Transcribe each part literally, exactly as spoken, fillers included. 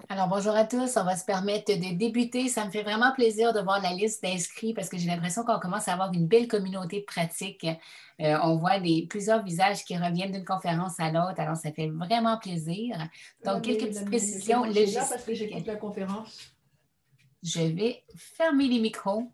Alors, bonjour à tous. On va se permettre de débuter. Ça me fait vraiment plaisir de voir la liste d'inscrits parce que j'ai l'impression qu'on commence à avoir une belle communauté de pratique. Euh, on voit des, plusieurs visages qui reviennent d'une conférence à l'autre. Alors, ça fait vraiment plaisir. La Donc, quelques mienne, la petites mienne. C'est précisions moi qui est là parce que logistiques. j'écoute la conférence. Je vais fermer les micros.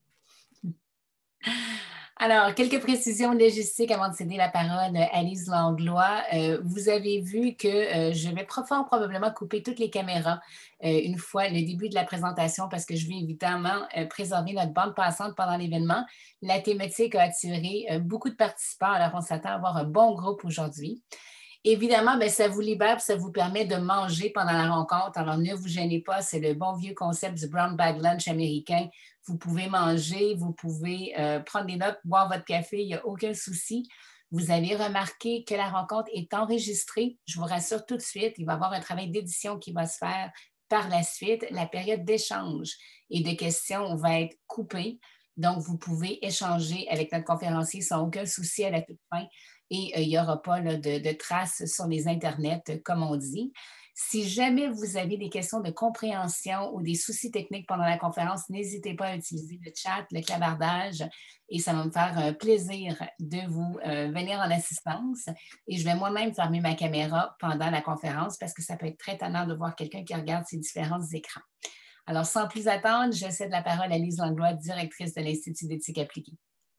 Alors, quelques précisions logistiques avant de céder la parole à Lise Langlois. Euh, vous avez vu que euh, je vais pro- fort probablement couper toutes les caméras euh, une fois le début de la présentation parce que je vais évidemment euh, préserver notre bande passante pendant l'événement. La thématique a attiré euh, beaucoup de participants, alors on s'attend à avoir un bon groupe aujourd'hui. Évidemment, bien, ça vous libère, ça vous permet de manger pendant la rencontre. Alors, ne vous gênez pas, c'est le bon vieux concept du brown bag lunch américain. Vous pouvez manger, vous pouvez euh, prendre des notes, boire votre café, il n'y a aucun souci. Vous avez remarqué que la rencontre est enregistrée. Je vous rassure tout de suite, il va y avoir un travail d'édition qui va se faire par la suite. La période d'échange et de questions va être coupée. Donc, vous pouvez échanger avec notre conférencier sans aucun souci à la toute fin et euh, il n'y aura pas là, de, de, traces sur les internets, comme on dit. Si jamais vous avez des questions de compréhension ou des soucis techniques pendant la conférence, n'hésitez pas à utiliser le chat, le clavardage, et ça va me faire un plaisir de vous euh, venir en assistance. Et je vais moi-même fermer ma caméra pendant la conférence parce que ça peut être très tannant de voir quelqu'un qui regarde ces différents écrans. Alors, sans plus attendre, je cède la parole à Lise Langlois, directrice de l'Institut d'éthique appliquée.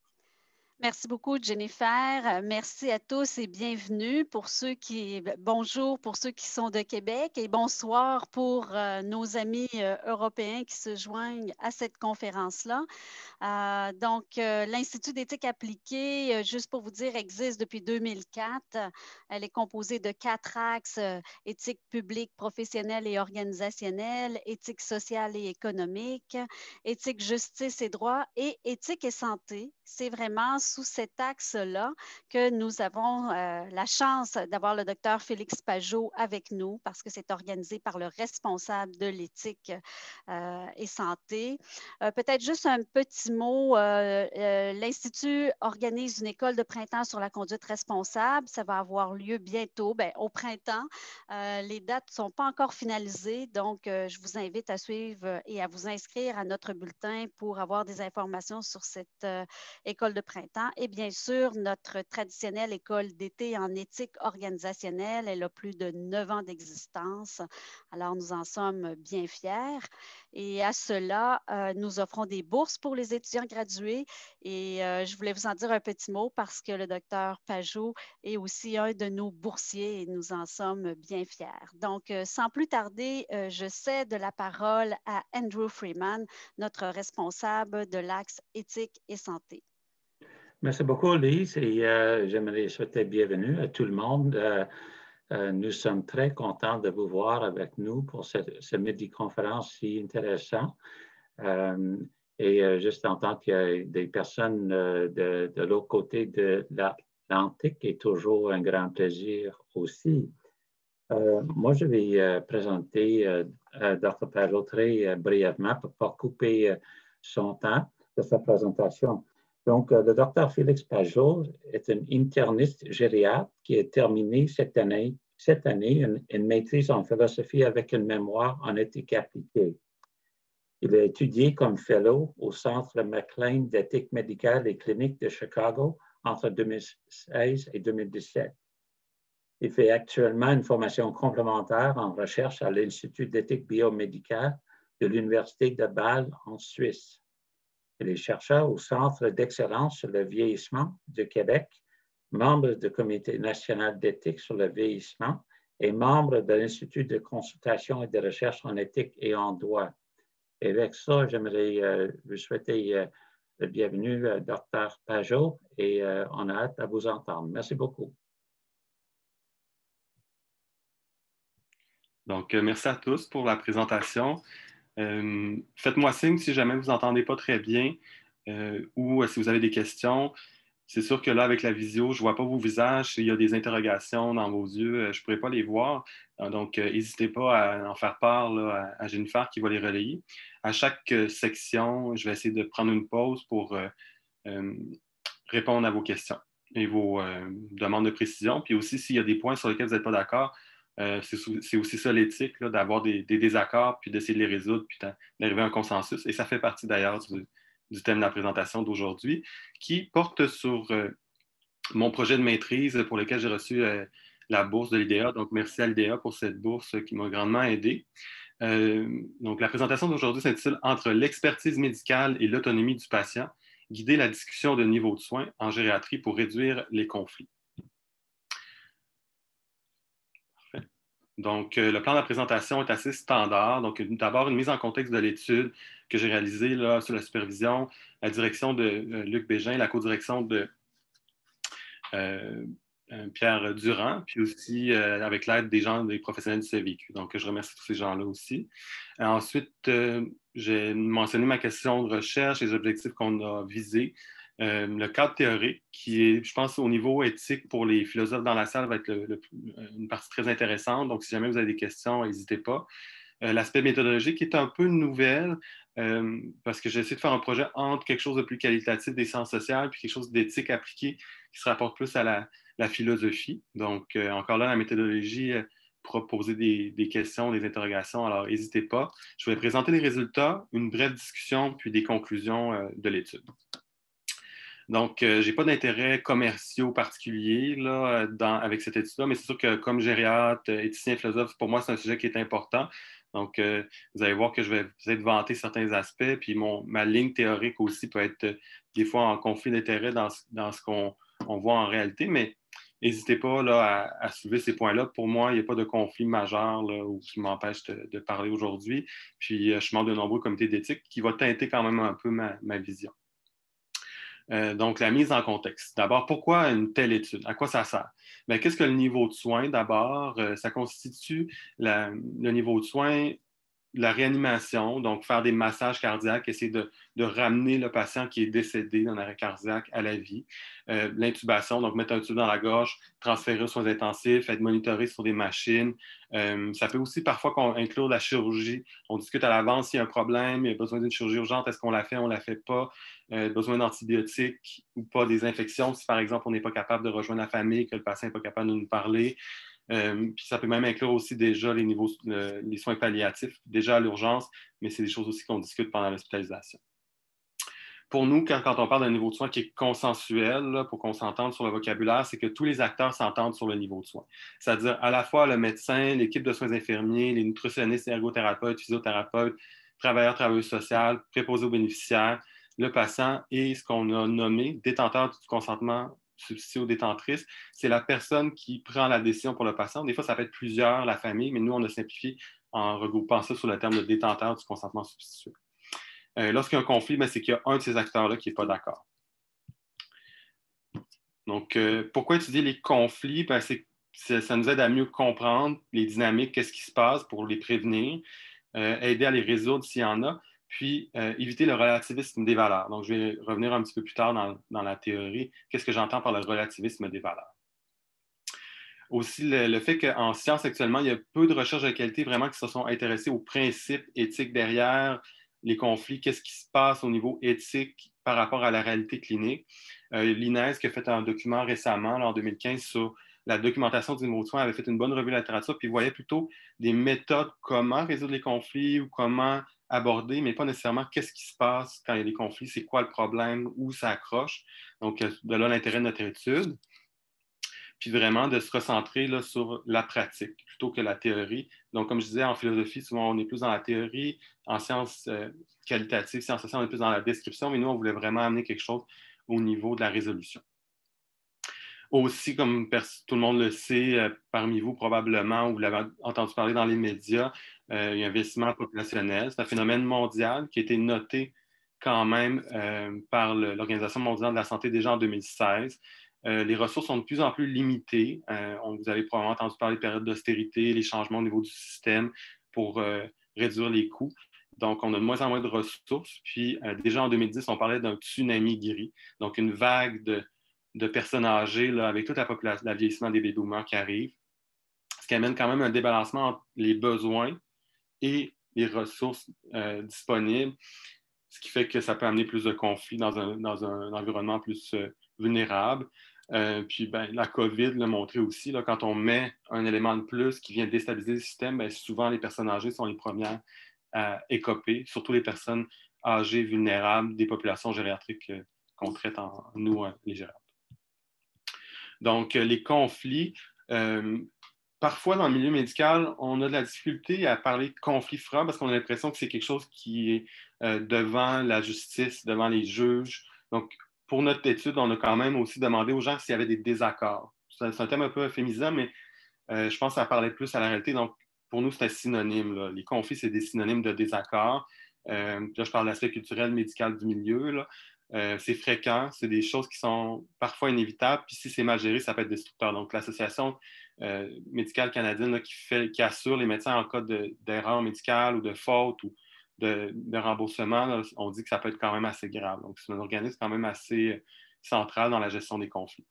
Merci beaucoup, Jennifer. Merci à tous et bienvenue pour ceux qui, bonjour pour ceux qui sont de Québec et bonsoir pour euh, nos amis euh, européens qui se joignent à cette conférence-là. Euh, donc, euh, l'Institut d'éthique appliquée, euh, juste pour vous dire, existe depuis deux mille quatre. Elle est composée de quatre axes, euh, éthique publique, professionnelle et organisationnelle, éthique sociale et économique, éthique, justice et droit et éthique et santé. C'est vraiment sous cet axe-là que nous avons euh, la chance d'avoir le docteur Félix Pajot avec nous parce que c'est organisé par le responsable de l'éthique euh, et santé. Euh, peut-être juste un petit mot. Euh, euh, L'Institut organise une école de printemps sur la conduite responsable. Ça va avoir lieu bientôt, bien, au printemps. Euh, les dates ne sont pas encore finalisées, donc euh, je vous invite à suivre et à vous inscrire à notre bulletin pour avoir des informations sur cette euh, école de printemps. Et bien sûr, notre traditionnelle école d'été en éthique organisationnelle, elle a plus de neuf ans d'existence. Alors, nous en sommes bien fiers. Et à cela, euh, nous offrons des bourses pour les étudiants gradués. Et euh, je voulais vous en dire un petit mot parce que le docteur Pajot est aussi un de nos boursiers et nous en sommes bien fiers. Donc, euh, sans plus tarder, euh, je cède la parole à Andrew Freeman, notre responsable de l'axe éthique et santé. Merci beaucoup, Lise, et euh, j'aimerais souhaiter bienvenue à tout le monde. Euh, euh, nous sommes très contents de vous voir avec nous pour cette, cette midi-conférence si intéressante. Euh, et euh, juste en tant que des personnes euh, de, de l'autre côté de l'Atlantique, est toujours un grand plaisir aussi. Euh, moi, je vais euh, présenter euh, euh, docteur Pajot très euh, brièvement pour ne pas couper euh, son temps de sa présentation. Donc, euh, le docteur Félix Pajot est un interniste gériatre qui a terminé cette année, cette année une, une maîtrise en philosophie avec une mémoire en éthique appliquée. Il a étudié comme fellow au Centre McLean d'éthique médicale et clinique de Chicago entre deux mille seize et deux mille dix-sept. Il fait actuellement une formation complémentaire en recherche à l'Institut d'éthique biomédicale de l'Université de Bâle en Suisse. Il est chercheur au Centre d'excellence sur le vieillissement de Québec, membre du Comité national d'éthique sur le vieillissement et membre de l'Institut de consultation et de recherche en éthique et en droit. Et avec ça, j'aimerais euh, vous souhaiter euh, le bienvenue, euh, docteur Pajot, et euh, on a hâte à vous entendre. Merci beaucoup. Donc, euh, merci à tous pour la présentation. Euh, faites-moi signe si jamais vous n'entendez pas très bien euh, ou euh, si vous avez des questions. C'est sûr que là, avec la visio, je ne vois pas vos visages. Il y a des interrogations dans vos yeux. euh, je ne pourrais pas les voir. Euh, donc, euh, n'hésitez pas à en faire part là, à, à Jennifer qui va les relayer. À chaque euh, section, je vais essayer de prendre une pause pour euh, euh, répondre à vos questions et vos euh, demandes de précision. Puis aussi, s'il y a des points sur lesquels vous n'êtes pas d'accord, Euh, c'est aussi ça l'éthique, d'avoir des, des désaccords, puis d'essayer de les résoudre, puis d'arriver à un consensus. Et ça fait partie d'ailleurs du, du thème de la présentation d'aujourd'hui, qui porte sur euh, mon projet de maîtrise pour lequel j'ai reçu euh, la bourse de l'I D A. Donc, merci à l'I D A pour cette bourse qui m'a grandement aidé. Euh, donc, la présentation d'aujourd'hui s'intitule « Entre l'expertise médicale et l'autonomie du patient, guider la discussion de niveau de soins en gériatrie pour réduire les conflits ». Donc, euh, le plan de la présentation est assez standard. Donc, d'abord, une mise en contexte de l'étude que j'ai réalisée là, sous la supervision, la direction de euh, Luc Bégin, la co-direction de euh, Pierre Durand, puis aussi euh, avec l'aide des gens, des professionnels du C V Q. Donc, je remercie tous ces gens-là aussi. Euh, ensuite, euh, j'ai mentionné ma question de recherche, les objectifs qu'on a visés. Euh, le cadre théorique, qui est, je pense, au niveau éthique pour les philosophes dans la salle, va être le, le, une partie très intéressante. Donc, si jamais vous avez des questions, n'hésitez pas. Euh, L'aspect méthodologique est un peu nouvelle euh, parce que j'ai essayé de faire un projet entre quelque chose de plus qualitatif des sciences sociales puis quelque chose d'éthique appliqué qui se rapporte plus à la, la philosophie. Donc, euh, encore là, la méthodologie euh, pourra poser des, des questions, des interrogations. Alors, n'hésitez pas. Je vais présenter les résultats, une brève discussion puis des conclusions euh, de l'étude. Donc, euh, je n'ai pas d'intérêt commerciaux particuliers là, dans, avec cette étude-là, mais c'est sûr que comme gériatre, éthicien, philosophe, pour moi, c'est un sujet qui est important. Donc, euh, vous allez voir que je vais peut-être vanter certains aspects, puis mon, ma ligne théorique aussi peut être euh, des fois en conflit d'intérêt dans, dans ce qu'on on voit en réalité, mais n'hésitez pas là, à, à soulever ces points-là. Pour moi, il n'y a pas de conflit majeur là, ou qui m'empêche de, de parler aujourd'hui. Puis, euh, je suis membre de nombreux comités d'éthique qui va teinter quand même un peu ma, ma vision. Euh, donc, la mise en contexte. D'abord, pourquoi une telle étude? À quoi ça sert? Bien, qu'est-ce que le niveau de soins? D'abord, euh, ça constitue la, le niveau de soins, la réanimation, donc faire des massages cardiaques, essayer de, de ramener le patient qui est décédé d'un arrêt cardiaque à la vie. Euh, L'intubation, donc mettre un tube dans la gorge, transférer aux soins intensifs, être monitoré sur des machines. Euh, ça peut aussi parfois inclure la chirurgie. On discute à l'avance s'il y a un problème, il y a besoin d'une chirurgie urgente, est-ce qu'on la fait, on ne la fait pas, euh, besoin d'antibiotiques ou pas, des infections, si par exemple on n'est pas capable de rejoindre la famille, que le patient n'est pas capable de nous parler. Euh, puis ça peut même inclure aussi déjà les niveaux, euh, les soins palliatifs, déjà à l'urgence, mais c'est des choses aussi qu'on discute pendant l'hospitalisation. Pour nous, quand, quand on parle d'un niveau de soins qui est consensuel, là, pour qu'on s'entende sur le vocabulaire, c'est que tous les acteurs s'entendent sur le niveau de soins. C'est-à-dire à la fois le médecin, l'équipe de soins infirmiers, les nutritionnistes, ergothérapeutes, physiothérapeutes, travailleurs, travailleuses sociales, préposés aux bénéficiaires, le patient et ce qu'on a nommé détenteur du consentement substitué aux détentrices, c'est la personne qui prend la décision pour le patient. Des fois, ça peut être plusieurs, la famille, mais nous, on a simplifié en regroupant ça sous le terme de détenteur du consentement substitué. Euh, Lorsqu'il y a un conflit, ben, c'est qu'il y a un de ces acteurs-là qui n'est pas d'accord. Donc, euh, pourquoi étudier les conflits? Ben, c'est, ça nous aide à mieux comprendre les dynamiques, qu'est-ce qui se passe pour les prévenir, euh, aider à les résoudre s'il y en a, puis euh, éviter le relativisme des valeurs. Donc, je vais revenir un petit peu plus tard dans, dans la théorie. Qu'est-ce que j'entends par le relativisme des valeurs? Aussi, le, le fait qu'en sciences, actuellement, il y a peu de recherches de qualité vraiment qui se sont intéressées aux principes éthiques derrière les conflits, qu'est-ce qui se passe au niveau éthique par rapport à la réalité clinique. Euh, L'I N E S qui a fait un document récemment, là, en deux mille quinze, sur la documentation du niveau de soins, avait fait une bonne revue de la littérature, puis voyait plutôt des méthodes, comment résoudre les conflits ou comment aborder, mais pas nécessairement qu'est-ce qui se passe quand il y a des conflits, c'est quoi le problème, où ça accroche. Donc, de là l'intérêt de notre étude. Puis vraiment de se recentrer là, sur la pratique plutôt que la théorie. Donc, comme je disais, en philosophie, souvent, on est plus dans la théorie. En sciences euh, qualitatives, sciences sociales, on est plus dans la description, mais nous, on voulait vraiment amener quelque chose au niveau de la résolution. Aussi, comme tout le monde le sait, euh, parmi vous probablement, ou vous l'avez entendu parler dans les médias, euh, il y a un vieillissement populationnel. C'est un phénomène mondial qui a été noté quand même euh, par l'Organisation mondiale de la santé déjà en deux mille seize. Euh, les ressources sont de plus en plus limitées. Euh, on, vous avez probablement entendu parler de périodes d'austérité, les changements au niveau du système pour euh, réduire les coûts. Donc, on a de moins en moins de ressources. Puis, euh, déjà en deux mille dix, on parlait d'un tsunami gris, donc une vague de, de personnes âgées là, avec toute la population, le vieillissement des baby boomers qui arrive, ce qui amène quand même un débalancement entre les besoins et les ressources euh, disponibles, ce qui fait que ça peut amener plus de conflits dans un, dans un environnement plus euh, vulnérable. Euh, puis ben, la COVID l'a montré aussi, là, quand on met un élément de plus qui vient déstabiliser le système, ben, souvent les personnes âgées sont les premières à écoper, surtout les personnes âgées, vulnérables, des populations gériatriques euh, qu'on traite en nous, euh, les gériatres. Donc, euh, les conflits, euh, parfois dans le milieu médical, on a de la difficulté à parler de conflits francs parce qu'on a l'impression que c'est quelque chose qui est euh, devant la justice, devant les juges. Donc, pour notre étude, on a quand même aussi demandé aux gens s'il y avait des désaccords. C'est un thème un peu euphémisant, mais euh, je pense que ça parlait plus à la réalité. Donc, pour nous, c'était synonyme, là. Les conflits, c'est des synonymes de désaccord. Euh, là, je parle de l'aspect culturel, médical du milieu, là. Euh, c'est fréquent, c'est des choses qui sont parfois inévitables, puis si c'est mal géré, ça peut être destructeur. Donc, l'Association euh, médicale canadienne là, qui, fait, qui assure les médecins en cas de, d'erreur médicale ou de faute ou de, de remboursement, là, on dit que ça peut être quand même assez grave. Donc, c'est un organisme quand même assez central dans la gestion des conflits.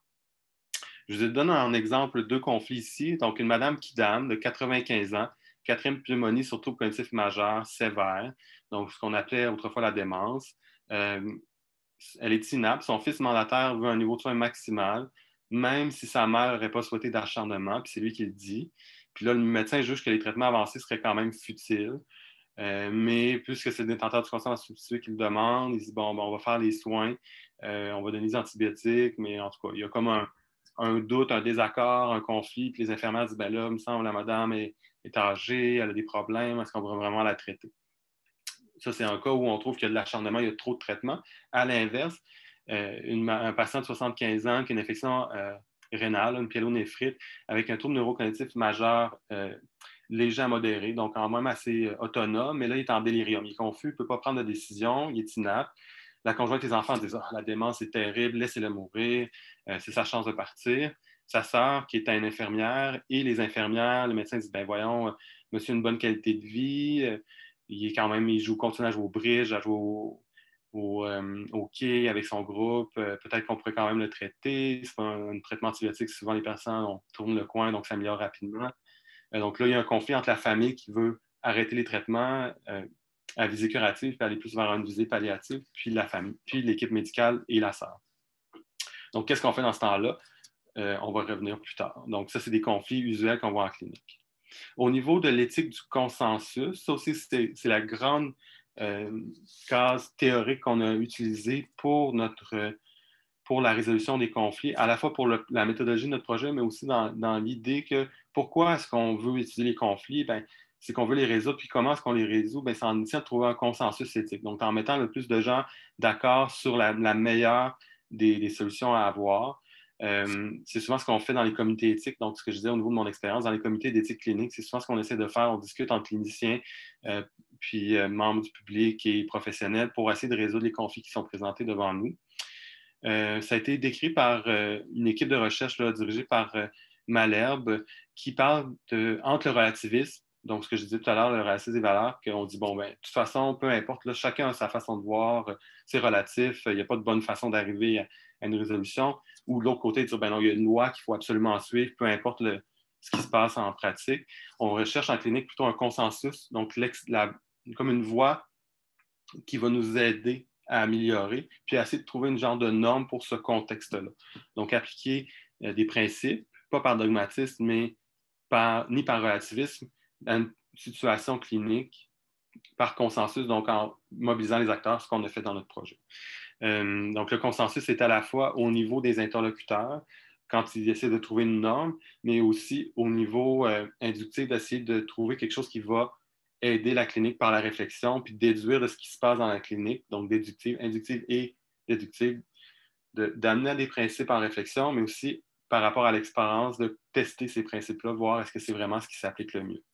Je vous donne en exemple deux conflits ici. Donc, une madame Kidam de quatre-vingt-quinze ans, quatrième pneumonie sur trouble cognitif majeur sévère, donc ce qu'on appelait autrefois la démence. Euh, elle est inapte. Son fils mandataire veut un niveau de soins maximal, même si sa mère n'aurait pas souhaité d'acharnement, puis c'est lui qui le dit. Puis là, le médecin juge que les traitements avancés seraient quand même futiles. Euh, mais puisque c'est le détenteur du consent substitué qui le demande, il dit bon, bon, on va faire les soins, euh, on va donner des antibiotiques, mais en tout cas, il y a comme un, un doute, un désaccord, un conflit, puis les infirmières disent ben là, il me semble la madame est, est âgée, elle a des problèmes, est-ce qu'on va vraiment la traiter? Ça, c'est un cas où on trouve qu'il y a de l'acharnement, il y a trop de traitement. À l'inverse, euh, une, un patient de soixante-quinze ans qui a une infection euh, rénale, une pyélonéphrite, avec un trouble neurocognitif majeur euh, léger à modéré, donc quand même assez euh, autonome, mais là, il est en délirium. Il est confus, il ne peut pas prendre de décision, il est inapte. La conjointe des enfants dit oh, la démence est terrible, laissez-le mourir, euh, c'est sa chance de partir. Sa sœur, qui est une infirmière, et les infirmières, le médecin dit ben voyons, euh, monsieur a une bonne qualité de vie, euh, il est quand même, il joue, continue à jouer au bridge, à jouer au, au, euh, au quai avec son groupe. Euh, peut-être qu'on pourrait quand même le traiter. C'est pas un, un traitement antibiotique. Souvent, les personnes, on tourne le coin, donc ça améliore rapidement. Euh, donc là, il y a un conflit entre la famille qui veut arrêter les traitements euh, à visée curative, puis aller plus vers une visée palliative, puis la famille, puis l'équipe médicale et la sœur. Donc, qu'est-ce qu'on fait dans ce temps-là? Euh, on va revenir plus tard. Donc, ça, c'est des conflits usuels qu'on voit en clinique. Au niveau de l'éthique du consensus, ça aussi, c'est, c'est la grande euh, case théorique qu'on a utilisée pour, notre, pour la résolution des conflits, à la fois pour le, la méthodologie de notre projet, mais aussi dans, dans l'idée que pourquoi est-ce qu'on veut utiliser les conflits? Bien, c'est qu'on veut les résoudre, puis comment est-ce qu'on les résout? Bien, c'est en essayant de trouver un consensus éthique. Donc, en mettant le plus de gens d'accord sur la, la meilleure des, des solutions à avoir. Euh, c'est souvent ce qu'on fait dans les comités éthiques. Donc, ce que je disais au niveau de mon expérience, dans les comités d'éthique clinique, c'est souvent ce qu'on essaie de faire. On discute entre cliniciens, euh, puis euh, membres du public et professionnels pour essayer de résoudre les conflits qui sont présentés devant nous. Euh, ça a été décrit par euh, une équipe de recherche là, dirigée par euh, Malherbe qui parle de, entre le relativisme, donc ce que je disais tout à l'heure, le relativisme des valeurs, qu'on dit, bon, ben, de toute façon, peu importe, là, chacun a sa façon de voir, c'est relatif, il n'y a pas de bonne façon d'arriver à, à une résolution. Ou de l'autre côté, dire, ben non, il y a une loi qu'il faut absolument suivre, peu importe le, ce qui se passe en pratique. On recherche en clinique plutôt un consensus, donc la, comme une voie qui va nous aider à améliorer, puis à essayer de trouver une genre de norme pour ce contexte-là. Donc, appliquer euh, des principes, pas par dogmatisme, mais par, ni par relativisme, à une situation clinique, par consensus, donc en mobilisant les acteurs, ce qu'on a fait dans notre projet. Euh, donc, le consensus est à la fois au niveau des interlocuteurs, quand ils essaient de trouver une norme, mais aussi au niveau euh, inductif, d'essayer de trouver quelque chose qui va aider la clinique par la réflexion, puis déduire de ce qui se passe dans la clinique, donc déductive, inductive et déductive, de, d'amener à des principes en réflexion, mais aussi par rapport à l'expérience, de tester ces principes-là, voir est-ce que c'est vraiment ce qui s'applique le mieux.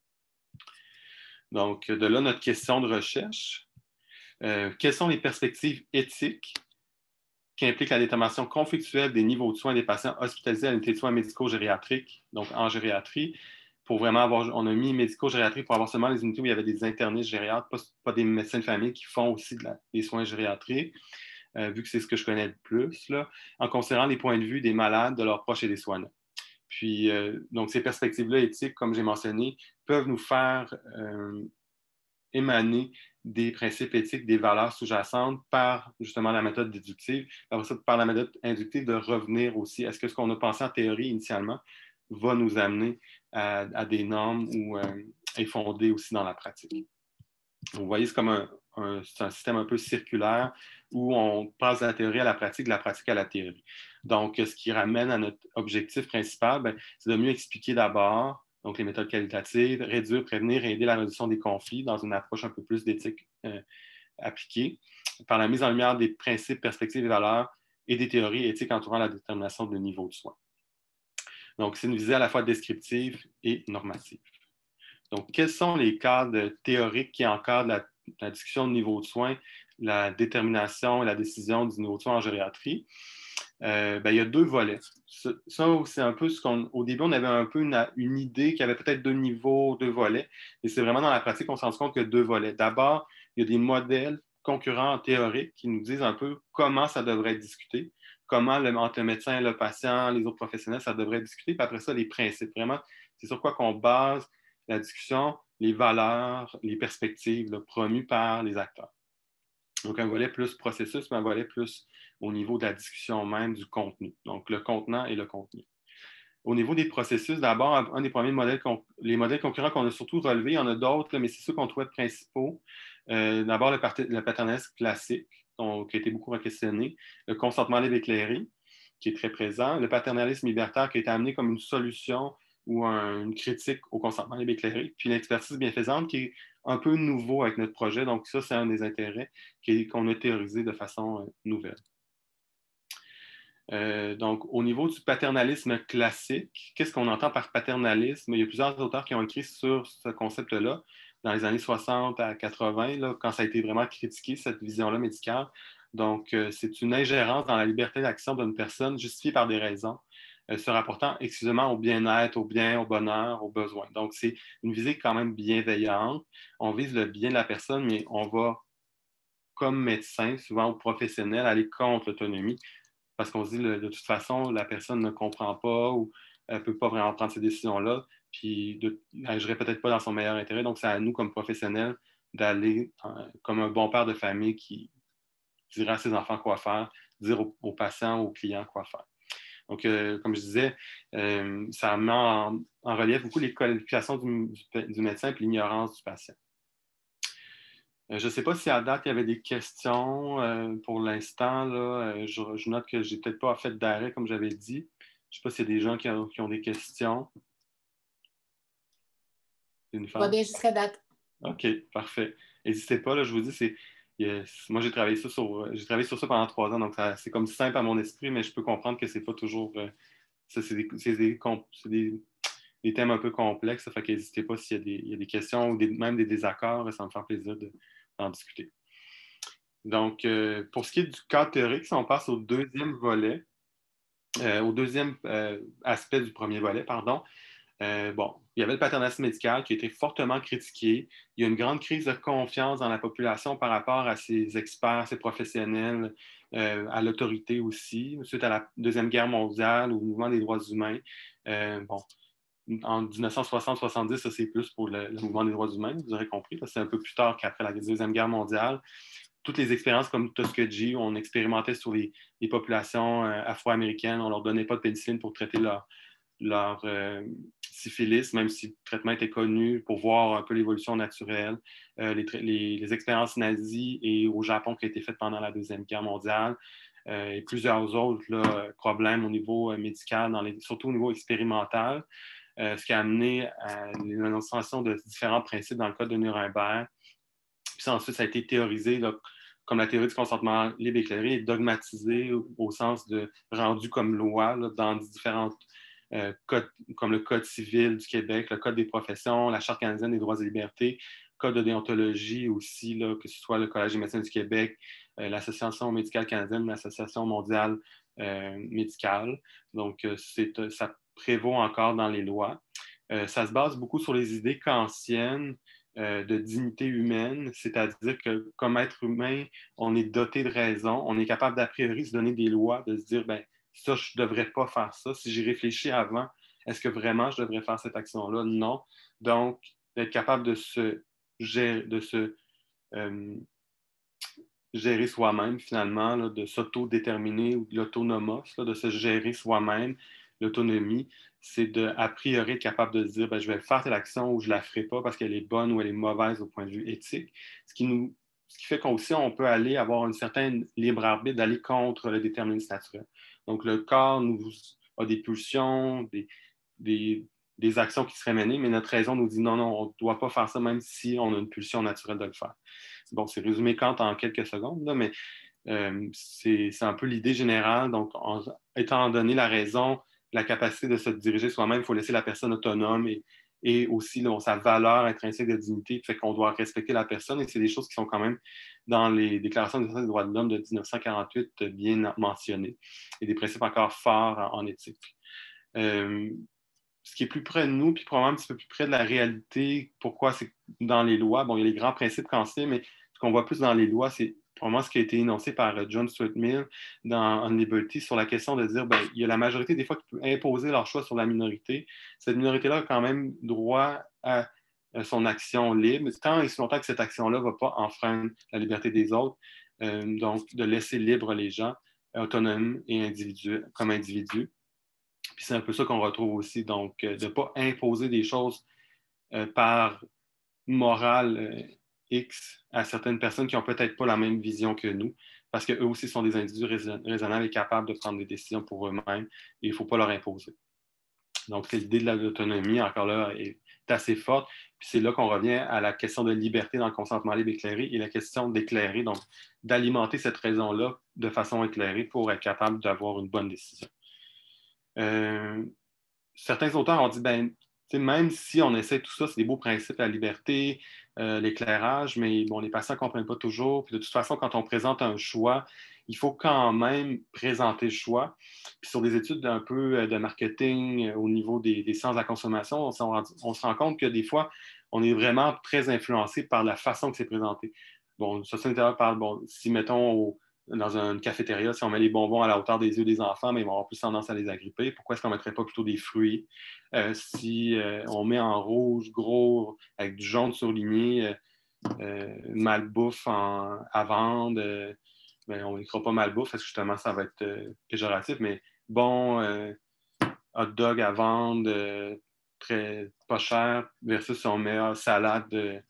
Donc, de là, notre question de recherche. Euh, quelles sont les perspectives éthiques qui impliquent la détermination conflictuelle des niveaux de soins des patients hospitalisés à l'unité de soins médico-gériatriques, donc en gériatrie, pour vraiment avoir, on a mis médico-gériatrie pour avoir seulement les unités où il y avait des internistes gériatres, pas, pas des médecins de famille qui font aussi de la, des soins gériatriques, euh, vu que c'est ce que je connais le plus, là, en considérant les points de vue des malades, de leurs proches et des soignants. Puis, euh, donc, ces perspectives-là éthiques, comme j'ai mentionné, peuvent nous faire euh, émaner des principes éthiques, des valeurs sous-jacentes par justement la méthode déductive. Après ça, par la méthode inductive, de revenir aussi. Est-ce que ce qu'on a pensé en théorie initialement va nous amener à, à des normes ou euh, est fondé aussi dans la pratique? Vous voyez, c'est comme un, un, c'est un système un peu circulaire où on passe de la théorie à la pratique, de la pratique à la théorie. Donc, ce qui ramène à notre objectif principal, bien, c'est de mieux expliquer d'abord donc les méthodes qualitatives, réduire, prévenir et aider la résolution des conflits dans une approche un peu plus d'éthique euh, appliquée, par la mise en lumière des principes, perspectives et valeurs et des théories éthiques entourant la détermination de niveau de soin. Donc, c'est une visée à la fois descriptive et normative. Donc, quels sont les cadres théoriques qui encadrent la, la discussion de niveau de soins, la détermination et la décision du niveau de soins en gériatrie? Euh, ben, il y a deux volets. Ça, c'est un peu ce qu'on... Au début, on avait un peu une, une idée qu'il y avait peut-être deux niveaux, deux volets, et c'est vraiment dans la pratique qu'on s'en rend compte qu'il y a deux volets. D'abord, il y a des modèles concurrents théoriques qui nous disent un peu comment ça devrait être discuté, comment le, entre le médecin, le patient, les autres professionnels, ça devrait être discuté, puis après ça, les principes. Vraiment, c'est sur quoi qu'on base la discussion, les valeurs, les perspectives là, promues par les acteurs. Donc, un volet plus processus, mais un volet plus au niveau de la discussion même du contenu. Donc, le contenant et le contenu. Au niveau des processus, d'abord, un des premiers modèles, les modèles concurrents qu'on a surtout relevés, il y en a d'autres, mais c'est ceux qu'on trouvait principaux. Euh, d'abord, le, le paternalisme classique, donc, qui a été beaucoup questionné. Le consentement libre éclairé, qui est très présent. Le paternalisme libertaire, qui a été amené comme une solution ou un, une critique au consentement libre éclairé. Puis l'expertise bienfaisante, qui est un peu nouveau avec notre projet. Donc, ça, c'est un des intérêts qu'on a théorisé de façon euh, nouvelle. Euh, donc, au niveau du paternalisme classique, qu'est-ce qu'on entend par paternalisme? Il y a plusieurs auteurs qui ont écrit sur ce concept-là dans les années soixante à quatre-vingts, là, quand ça a été vraiment critiqué, cette vision-là médicale. Donc, euh, c'est une ingérence dans la liberté d'action d'une personne justifiée par des raisons, euh, se rapportant exclusivement au bien-être, au bien, au bonheur, aux besoins. Donc, c'est une visée quand même bienveillante. On vise le bien de la personne, mais on va, comme médecin, souvent ou professionnel, aller contre l'autonomie. Parce qu'on se dit, le, de toute façon, la personne ne comprend pas ou elle ne peut pas vraiment prendre ces décisions-là, puis elle n'agirait peut-être pas dans son meilleur intérêt. Donc, c'est à nous, comme professionnels, d'aller euh, comme un bon père de famille qui dirait à ses enfants quoi faire, dire aux, aux patients, aux clients quoi faire. Donc, euh, comme je disais, euh, ça met en, en relief beaucoup les qualifications du, du, du médecin et l'ignorance du patient. Je ne sais pas si à date, il y avait des questions euh, pour l'instant. Là, euh, je, je note que je n'ai peut-être pas fait d'arrêt, comme j'avais dit. Je ne sais pas s'il y a des gens qui ont, qui ont des questions. Pas bien jusqu'à date. OK, parfait. N'hésitez pas, là, je vous dis, c'est, yes. Moi, j'ai travaillé, ça sur, j'ai travaillé sur ça pendant trois ans, donc ça, c'est comme simple à mon esprit, mais je peux comprendre que c'est pas toujours... Euh, ça, c'est, des, c'est, des, c'est des, des thèmes un peu complexes, ça fait qu'hésitez pas s'il y a des, il y a des questions ou des, même des désaccords, ça me fait plaisir de, d'en discuter. Donc, euh, pour ce qui est du cadre théorique, si on passe au deuxième volet, euh, au deuxième euh, aspect du premier volet, pardon, euh, bon, il y avait le paternalisme médical qui a été fortement critiqué. Il y a une grande crise de confiance dans la population par rapport à ces experts, ces professionnels, euh, à l'autorité aussi, suite à la Deuxième Guerre mondiale, au mouvement des droits humains. Euh, bon, en dix-neuf cent soixante soixante-dix, ça c'est plus pour le, le mouvement des droits humains, vous aurez compris, parce que c'est un peu plus tard qu'après la Deuxième Guerre mondiale. Toutes les expériences comme Tuskegee, on expérimentait sur les, les populations euh, afro-américaines, on ne leur donnait pas de pénicilline pour traiter leur, leur euh, syphilis, même si le traitement était connu pour voir un peu l'évolution naturelle. Euh, les, les, les expériences nazies et au Japon qui ont été faites pendant la Deuxième Guerre mondiale, euh, et plusieurs autres là, problèmes au niveau euh, médical, dans les, surtout au niveau expérimental, euh, ce qui a amené à l'énonciation de différents principes dans le code de Nuremberg. Puis ensuite, ça a été théorisé là, comme la théorie du consentement libre éclairé et dogmatisé au, au sens de rendu comme loi là, dans différentes euh, codes, comme le Code civil du Québec, le Code des professions, la Charte canadienne des droits et libertés, Code de déontologie aussi, là, que ce soit le Collège des médecins du Québec, euh, l'Association médicale canadienne, l'Association mondiale euh, médicale. Donc, euh, c'est, ça prévaut encore dans les lois. Euh, ça se base beaucoup sur les idées kantiennes euh, de dignité humaine, c'est-à-dire que comme être humain, on est doté de raison, on est capable d'a priori se donner des lois, de se dire, ben ça, je ne devrais pas faire ça. Si j'y réfléchis avant, est-ce que vraiment je devrais faire cette action-là? Non. Donc, d'être capable de se, de se euh, gérer soi-même, finalement, là, de s'auto-déterminer ou de l'autonomos, là, de se gérer soi-même, l'autonomie, c'est de, a priori, être capable de se dire, ben, je vais faire telle action ou je ne la ferai pas parce qu'elle est bonne ou elle est mauvaise au point de vue éthique. Ce qui, nous, ce qui fait qu'aussi, on peut aller avoir une certaine libre arbitre d'aller contre le déterminisme naturel. Donc, le corps nous a des pulsions, des, des, des actions qui seraient menées, mais notre raison nous dit non, non, on ne doit pas faire ça même si on a une pulsion naturelle de le faire. Bon, c'est résumé Kant en quelques secondes, là, mais euh, c'est, c'est un peu l'idée générale. Donc, en, étant donné la raison, la capacité de se diriger soi-même, il faut laisser la personne autonome et, et aussi là, sa valeur intrinsèque de dignité, fait qu'on doit respecter la personne et c'est des choses qui sont quand même dans les déclarations des droits de l'homme de dix-neuf cent quarante-huit bien mentionnées et des principes encore forts en, en éthique. Euh, ce qui est plus près de nous, puis probablement un petit peu plus près de la réalité, pourquoi c'est dans les lois. Bon, il y a les grands principes kantiens, mais ce qu'on voit plus dans les lois, c'est probablement ce qui a été énoncé par John Stuart Mill dans On Liberty sur la question de dire, ben, il y a la majorité des fois qui peut imposer leur choix sur la minorité. Cette minorité-là a quand même droit à son action libre, tant et si longtemps que cette action-là ne va pas enfreindre la liberté des autres. Euh, donc, de laisser libre les gens, autonomes et individuels, comme individus. Puis c'est un peu ça qu'on retrouve aussi, donc euh, de ne pas imposer des choses euh, par morale euh, X à certaines personnes qui n'ont peut-être pas la même vision que nous, parce qu'eux aussi sont des individus raison- raisonnables et capables de prendre des décisions pour eux-mêmes, et il ne faut pas leur imposer. Donc, c'est l'idée de l'autonomie, encore là, est assez forte. Puis c'est là qu'on revient à la question de liberté dans le consentement libre éclairé et la question d'éclairer, donc d'alimenter cette raison-là de façon éclairée pour être capable d'avoir une bonne décision. Euh, certains auteurs ont dit, ben, même si on essaie tout ça, c'est des beaux principes, la liberté, euh, l'éclairage, mais bon, les patients ne comprennent pas toujours. Puis de toute façon, quand on présente un choix, il faut quand même présenter le choix. Puis sur des études un peu de marketing euh, au niveau des, des sciences de la consommation, on, on, on se rend compte que des fois, on est vraiment très influencé par la façon que c'est présenté. Bon, ça, c'est parle, bon, si mettons au, dans une cafétéria, si on met les bonbons à la hauteur des yeux des enfants, mais ils vont avoir plus tendance à les agripper. Pourquoi est-ce qu'on ne mettrait pas plutôt des fruits? Euh, si euh, on met en rouge, gros, avec du jaune surligné, euh, euh, malbouffe en, à vendre, euh, ben, on n'écrira pas malbouffe parce que justement, ça va être euh, péjoratif, mais bon, euh, hot dog à vendre, euh, très pas cher, versus si on met euh, salade euh,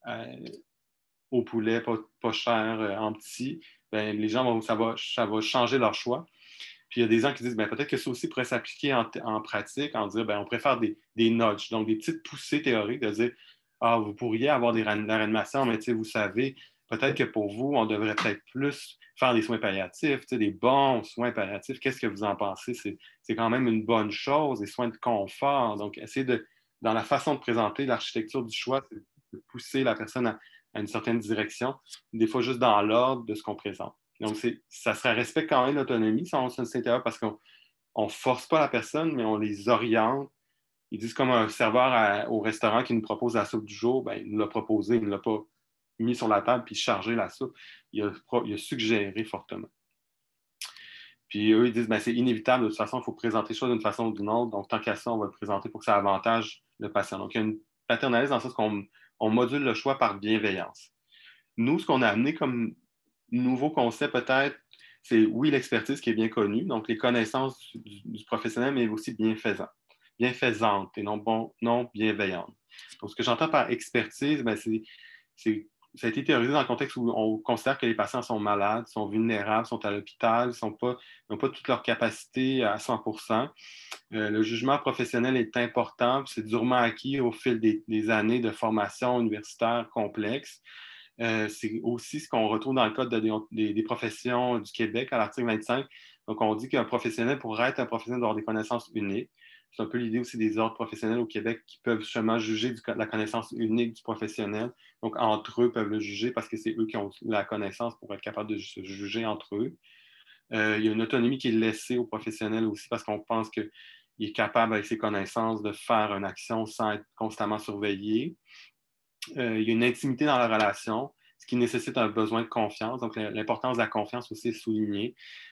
au poulet, pas, pas cher, euh, en petit, ben, les gens, vont, ça, va, ça va changer leur choix. Puis il y a des gens qui disent, ben, peut-être que ça aussi pourrait s'appliquer en, en pratique, en dire, ben, on préfère des, des nudges, donc des petites poussées théoriques, de dire, ah, vous pourriez avoir des réanimations, mais vous savez, peut-être que pour vous, on devrait peut-être plus faire des soins palliatifs, des bons soins palliatifs. Qu'est-ce que vous en pensez? C'est, c'est quand même une bonne chose, des soins de confort. Donc, essayez de, dans la façon de présenter l'architecture du choix, c'est de pousser la personne à, à une certaine direction, des fois juste dans l'ordre de ce qu'on présente. Donc, c'est, ça serait respect quand même l'autonomie, ça, on s'intéresse parce qu'on ne force pas la personne, mais on les oriente. Ils disent comme un serveur à, au restaurant qui nous propose la soupe du jour, ben, il nous l'a proposé, il ne l'a pas mis sur la table puis chargé la soupe. Il a, il a suggéré fortement. Puis eux, ils disent, ben, c'est inévitable, de toute façon, il faut présenter les choses d'une façon ou d'une autre. Donc, tant qu'à ça, on va le présenter pour que ça avantage le patient. Donc, il y a une paternalisme dans le sens qu'on on module le choix par bienveillance. Nous, ce qu'on a amené comme nouveau concept, peut-être, c'est, oui, l'expertise qui est bien connue, donc les connaissances du, du professionnel, mais aussi bienfaisant, bienfaisante et non, bon, non bienveillante. Donc, ce que j'entends par expertise, ben, c'est, c'est ça a été théorisé dans le contexte où on considère que les patients sont malades, sont vulnérables, sont à l'hôpital, n'ont pas, pas toutes leurs capacités à cent pour cent. Euh, le jugement professionnel est important, c'est durement acquis au fil des, des années de formation universitaire complexe. Euh, c'est aussi ce qu'on retrouve dans le code de, des, des professions du Québec à l'article vingt-cinq. Donc, on dit qu'un professionnel, pour être un professionnel, doit avoir des connaissances uniques. C'est un peu l'idée aussi des ordres professionnels au Québec qui peuvent justement juger de la connaissance unique du professionnel. Donc, entre eux, peuvent le juger parce que c'est eux qui ont la connaissance pour être capables de se juger entre eux. Euh, il y a une autonomie qui est laissée au professionnel aussi parce qu'on pense qu'il est capable, avec ses connaissances, de faire une action sans être constamment surveillé. Euh, il y a une intimité dans la relation, ce qui nécessite un besoin de confiance. Donc, l'importance de la confiance aussi est soulignée.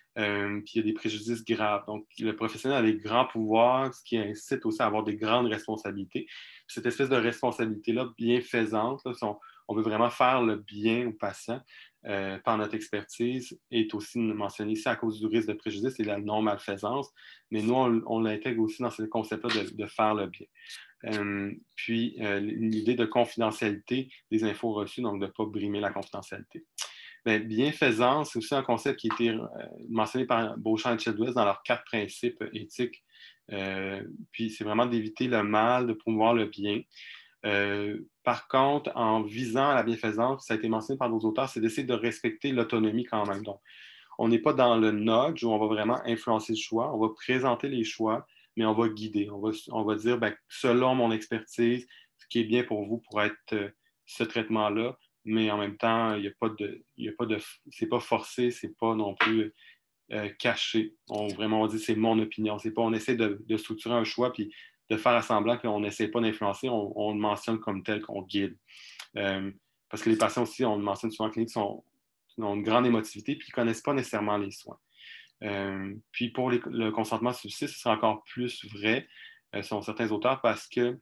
Euh, puis il y a des préjudices graves. Donc, le professionnel a des grands pouvoirs, ce qui incite aussi à avoir des grandes responsabilités. Puis cette espèce de responsabilité-là, bienfaisante, là, si on, on veut vraiment faire le bien au patient euh, par notre expertise, est aussi mentionnée ici à cause du risque de préjudice et de la non-malfaisance. Mais nous, on, on l'intègre aussi dans ce concept-là de, de faire le bien. Euh, puis, euh, l'idée de confidentialité des infos reçues, donc de ne pas brimer la confidentialité. Bien, bienfaisance, c'est aussi un concept qui a été euh, mentionné par Beauchamp et Childress dans leurs quatre principes éthiques. Euh, puis, c'est vraiment d'éviter le mal, de promouvoir le bien. Euh, par contre, en visant la bienfaisance, ça a été mentionné par nos auteurs, c'est d'essayer de respecter l'autonomie quand même. Donc, on n'est pas dans le nudge où on va vraiment influencer le choix, on va présenter les choix, mais on va guider. On va, on va dire, bien, selon mon expertise, ce qui est bien pour vous pour être euh, ce traitement-là, mais en même temps, il n'y a pas de, il y a pas de, c'est pas forcé, c'est pas non plus euh, caché. On vraiment on dit c'est mon opinion. C'est pas on essaie de, de structurer un choix puis de faire à semblant qu'on n'essaie pas d'influencer, on, on le mentionne comme tel qu'on guide. Euh, parce que les patients aussi, on le mentionne souvent en clinique, sont, ont une grande émotivité puis ils ne connaissent pas nécessairement les soins. Euh, puis pour les, le consentement suicide, ce sera encore plus vrai euh, selon certains auteurs parce que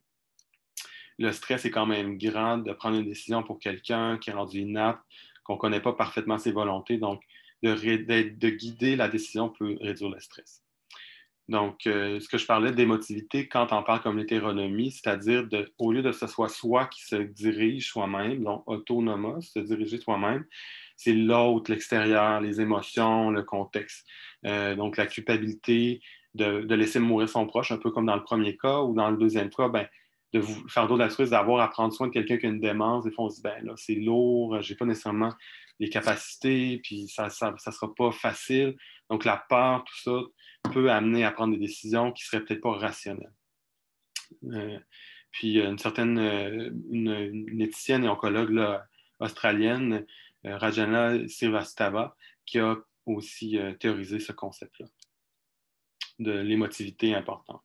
le stress est quand même grand de prendre une décision pour quelqu'un qui est rendu inapte, qu'on ne connaît pas parfaitement ses volontés. Donc, de, de, de guider la décision peut réduire le stress. Donc, euh, ce que je parlais d'émotivité, quand on parle comme l'hétéronomie, c'est-à-dire de, au lieu de ce soit soi qui se dirige soi-même, donc autonomos, se diriger soi-même, c'est l'autre, l'extérieur, les émotions, le contexte. Euh, donc, la culpabilité de, de laisser mourir son proche, un peu comme dans le premier cas, ou dans le deuxième cas, ben, de vous faire d'autres altruisme, d'avoir à prendre soin de quelqu'un qui a une démence. Des fois, on se dit, ben là, c'est lourd, j'ai pas nécessairement les capacités, puis ça ne ça, ça sera pas facile. Donc, la peur, tout ça, peut amener à prendre des décisions qui ne seraient peut-être pas rationnelles. Euh, puis, une certaine euh, une, une éthicienne et oncologue là, australienne, euh, Rajana Srivastava, qui a aussi euh, théorisé ce concept-là de l'émotivité importante.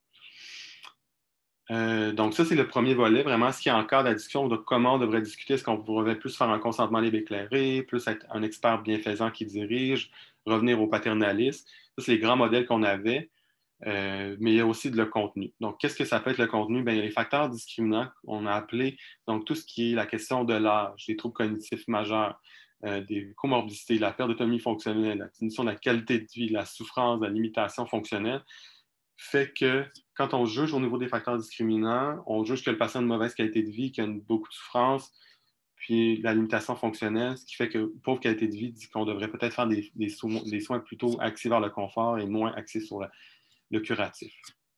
Euh, donc, ça, c'est le premier volet, vraiment, ce qui encadre la discussion de comment on devrait discuter. Est-ce qu'on devrait plus faire un consentement libre éclairé, plus être un expert bienfaisant qui dirige, revenir au paternalisme. Ça, c'est les grands modèles qu'on avait, euh, mais il y a aussi de le contenu. Donc, qu'est-ce que ça peut être le contenu? Bien, il y a les facteurs discriminants qu'on a appelés, donc tout ce qui est la question de l'âge, des troubles cognitifs majeurs, euh, des comorbidités, la perte d'autonomie fonctionnelle, la diminution de la qualité de vie, la souffrance, la limitation fonctionnelle, fait que quand on juge au niveau des facteurs discriminants, on juge que le patient a une mauvaise qualité de vie, qu'il a une, beaucoup de souffrance, puis la limitation fonctionnelle, ce qui fait que pauvre qualité de vie dit qu'on devrait peut-être faire des, des, soins, des soins plutôt axés vers le confort et moins axés sur le, le curatif.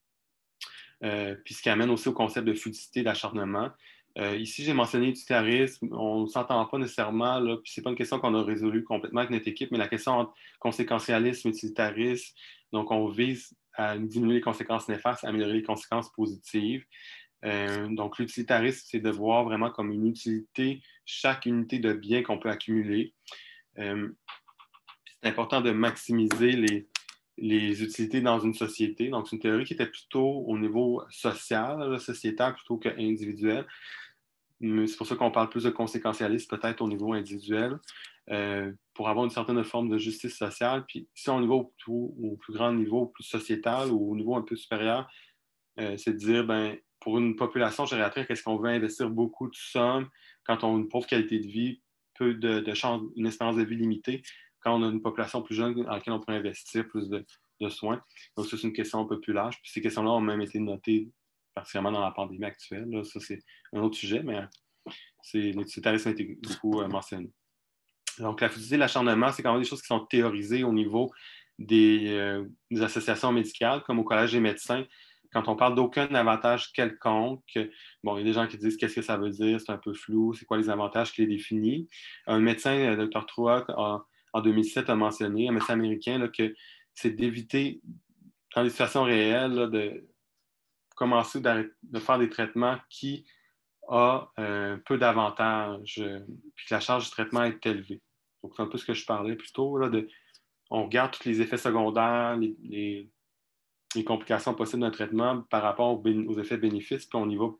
Euh, puis ce qui amène aussi au concept de fluidité, d'acharnement. Euh, ici, j'ai mentionné l'utilitarisme. On ne s'entend pas nécessairement, là, puis ce n'est pas une question qu'on a résolue complètement avec notre équipe, mais la question entre conséquentialisme et utilitarisme, donc on vise à diminuer les conséquences néfastes, à améliorer les conséquences positives. Euh, donc, l'utilitarisme, c'est de voir vraiment comme une utilité chaque unité de bien qu'on peut accumuler. Euh, c'est important de maximiser les, les utilités dans une société. Donc, c'est une théorie qui était plutôt au niveau social, sociétal, plutôt qu'individuel. C'est pour ça qu'on parle plus de conséquentialisme peut-être au niveau individuel, euh, pour avoir une certaine forme de justice sociale. Puis si on y va au, au plus grand niveau, au plus sociétal ou au niveau un peu supérieur, euh, c'est de dire, ben, pour une population gériatrique, est-ce qu'on veut investir beaucoup de sommes quand on a une pauvre qualité de vie, peu de, de chance, une espérance de vie limitée, quand on a une population plus jeune dans laquelle on pourrait investir plus de, de soins. Donc ça, c'est une question un peu plus large. Puis ces questions-là ont même été notées particulièrement dans la pandémie actuelle. Là. Ça, c'est un autre sujet, mais l'utilitarisme a été beaucoup euh, mentionné. Donc, la fluidité, l'acharnement, c'est quand même des choses qui sont théorisées au niveau des, euh, des associations médicales, comme au Collège des médecins. Quand on parle d'aucun avantage quelconque, bon, il y a des gens qui disent qu'est-ce que ça veut dire, c'est un peu flou, c'est quoi les avantages qui les définissent. Un médecin, le docteur Troak, en deux mille sept, a mentionné, un médecin américain, là, que c'est d'éviter, dans des situations réelles, là, de commencer de faire des traitements qui a euh, peu d'avantages, euh, puis que la charge du traitement est élevée. Donc, c'est un peu ce que je parlais plus tôt, là, de, on regarde tous les effets secondaires, les, les, les complications possibles d'un traitement par rapport aux, aux effets bénéfices, puis on y va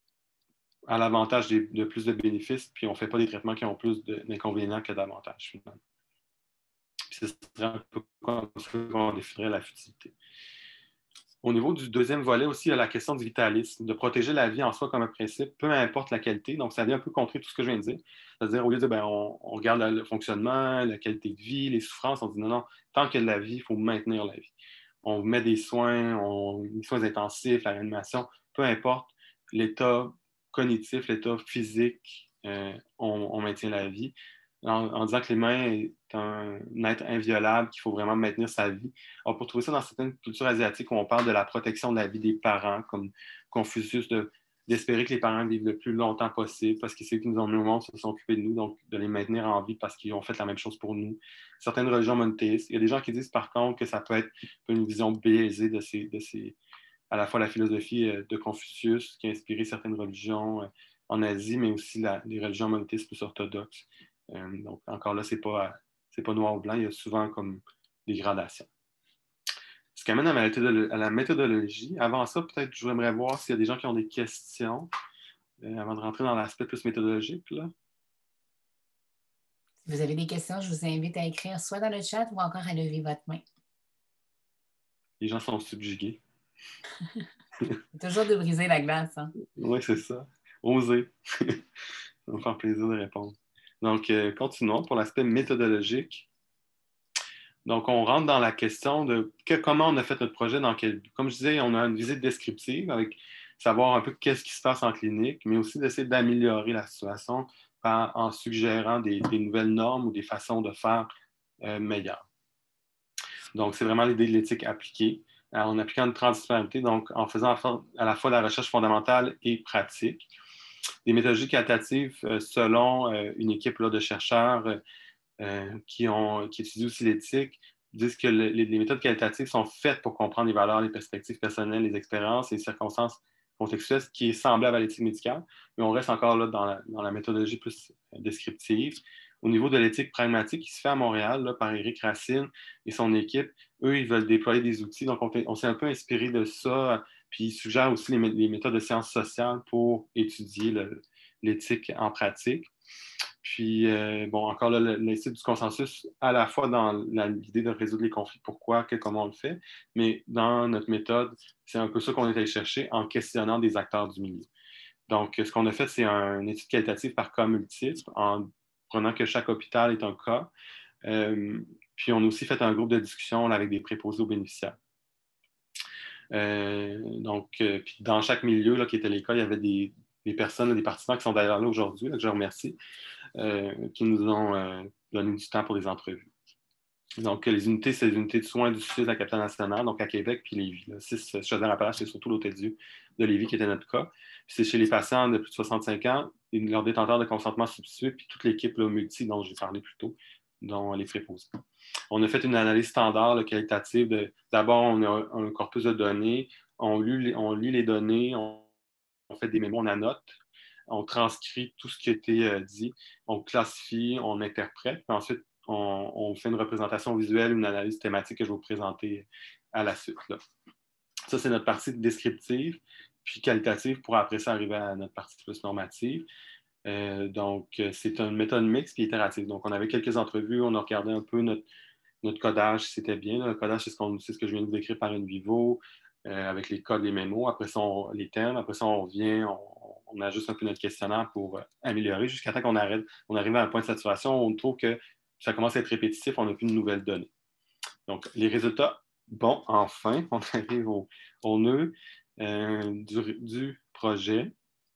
à l'avantage de, de plus de bénéfices, puis on ne fait pas des traitements qui ont plus d'inconvénients que d'avantages, finalement. Puis ce serait un peu comme ça qu'on définirait la futilité. Au niveau du deuxième volet aussi, il y a la question du vitalisme, de protéger la vie en soi comme un principe, peu importe la qualité. Donc, ça vient un peu contrer tout ce que je viens de dire. C'est-à-dire, au lieu de dire, ben, on, on regarde le fonctionnement, la qualité de vie, les souffrances, on dit non, non, tant qu'il y a de la vie, il faut maintenir la vie. On met des soins, on, des soins intensifs, la réanimation, peu importe l'état cognitif, l'état physique, euh, on, on maintient la vie. En, en disant que l'humain est un, un être inviolable, qu'il faut vraiment maintenir sa vie. On peut trouver ça dans certaines cultures asiatiques où on parle de la protection de la vie des parents, comme Confucius, de, d'espérer que les parents vivent le plus longtemps possible parce que c'est eux qui nous ont mis au monde, se sont occupés de nous, donc de les maintenir en vie parce qu'ils ont fait la même chose pour nous. Certaines religions monothéistes. Il y a des gens qui disent par contre que ça peut être une vision biaisée de ces, de ces, à la fois la philosophie de Confucius qui a inspiré certaines religions en Asie, mais aussi la, les religions monothéistes plus orthodoxes. Euh, donc, encore là, ce n'est pas, c'est pas noir ou blanc, il y a souvent comme des gradations. Ce qui amène à, ma méthodolo- à la méthodologie. Avant ça, peut-être, je voudrais voir s'il y a des gens qui ont des questions euh, avant de rentrer dans l'aspect plus méthodologique. Là. Si vous avez des questions, je vous invite à écrire soit dans le chat ou encore à lever votre main. Les gens sont subjugués. C'est toujours de briser la glace. Hein? Oui, c'est ça. Osez. Ça va me faire plaisir de répondre. Donc, euh, continuons pour l'aspect méthodologique. Donc, on rentre dans la question de que, comment on a fait notre projet. Dans quel, comme je disais, on a une visite descriptive avec savoir un peu qu'est-ce qui se passe en clinique, mais aussi d'essayer d'améliorer la situation par, en suggérant des, des nouvelles normes ou des façons de faire euh, meilleures. Donc, c'est vraiment l'idée de l'éthique appliquée, en appliquant une transdisciplinarité, donc en faisant à la fois la recherche fondamentale et pratique. Des méthodologies qualitatives euh, selon euh, une équipe là, de chercheurs euh, euh, qui, ont, qui étudient aussi l'éthique disent que le, les, les méthodes qualitatives sont faites pour comprendre les valeurs, les perspectives personnelles, les expériences et les circonstances contextuelles, ce qui est semblable à l'éthique médicale, mais on reste encore là dans la, dans la méthodologie plus descriptive. Au niveau de l'éthique pragmatique qui se fait à Montréal là, par Éric Racine et son équipe, eux, ils veulent déployer des outils. Donc, on, on s'est un peu inspiré de ça. Puis, ils suggèrent aussi les, les méthodes de sciences sociales pour étudier le, l'éthique en pratique. Puis, euh, bon, encore là, l'Institut du consensus, à la fois dans l'idée de résoudre les conflits, pourquoi, que, comment on le fait, mais dans notre méthode, c'est un peu ça qu'on est allé chercher en questionnant des acteurs du milieu. Donc, ce qu'on a fait, c'est un, une étude qualitative par cas multiple, en prenant que chaque hôpital est un cas. Euh, puis, on a aussi fait un groupe de discussion là, avec des préposés aux bénéficiaires. Euh, donc, euh, puis dans chaque milieu là, qui était l'école, il y avait des, des personnes, là, des participants qui sont d'ailleurs là aujourd'hui, là, que je remercie, euh, qui nous ont euh, donné du temps pour des entrevues. Donc, les unités, c'est les unités de soins du S U S à Capitale-Nationale, donc à Québec, puis Lévis. six Chaudière-Appalaches, c'est surtout l'Hôtel-Dieu de Lévis qui était notre cas. Puis c'est chez les patients de plus de soixante-cinq ans, et leurs détenteurs de consentement substitué, puis toute l'équipe là, multi dont j'ai parlé plus tôt, dont les préposés. On a fait une analyse standard là, qualitative. De, d'abord, on a un corpus de données, on lit, on lit les données, on, on fait des mémos, on annote, on transcrit tout ce qui a été euh, dit, on classifie, on interprète, puis ensuite, on, on fait une représentation visuelle, une analyse thématique que je vais vous présenter à la suite. Là. Ça, c'est notre partie descriptive, puis qualitative pour après ça arriver à notre partie plus normative. Euh, donc, c'est une méthode mixte et itérative. Donc, on avait quelques entrevues, on a regardé un peu notre, notre codage, si c'était bien. Là. Le codage, c'est ce, qu'on, c'est ce que je viens de vous décrire par InVivo, euh, avec les codes, les mémos. Après ça, on, les thèmes. Après ça, on revient, on, on ajuste un peu notre questionnaire pour euh, améliorer jusqu'à temps qu'on arrête. On arrive à un point de saturation où on trouve que ça commence à être répétitif, on n'a plus de nouvelles données. Donc, les résultats, bon, enfin, on arrive au, au nœud euh, du, du projet.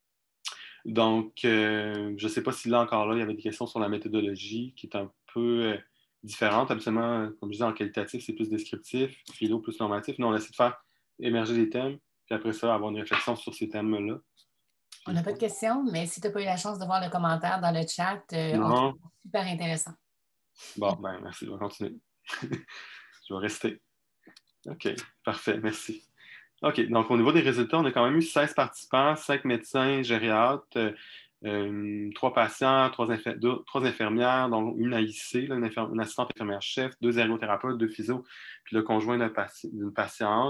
Donc, euh, je ne sais pas si là encore là, il y avait des questions sur la méthodologie qui est un peu euh, différente. Absolument, comme je disais, en qualitatif, c'est plus descriptif, philo plus normatif. Nous, on essaie de faire émerger des thèmes, puis après ça, avoir une réflexion sur ces thèmes-là. On n'a pas de questions, mais si tu n'as pas eu la chance de voir le commentaire dans le chat, euh, on trouve ça super intéressant. Bon, ben merci, je vais continuer. Je vais rester. OK, parfait, merci. OK, donc au niveau des résultats, on a quand même eu seize participants, cinq médecins gériatres, euh, trois patients, trois, infir- deux, trois infirmières, donc une A I C, là, une, infir- une assistante infirmière-chef, deux ergothérapeutes, deux physios, puis le conjoint d'un paci- d'une patiente,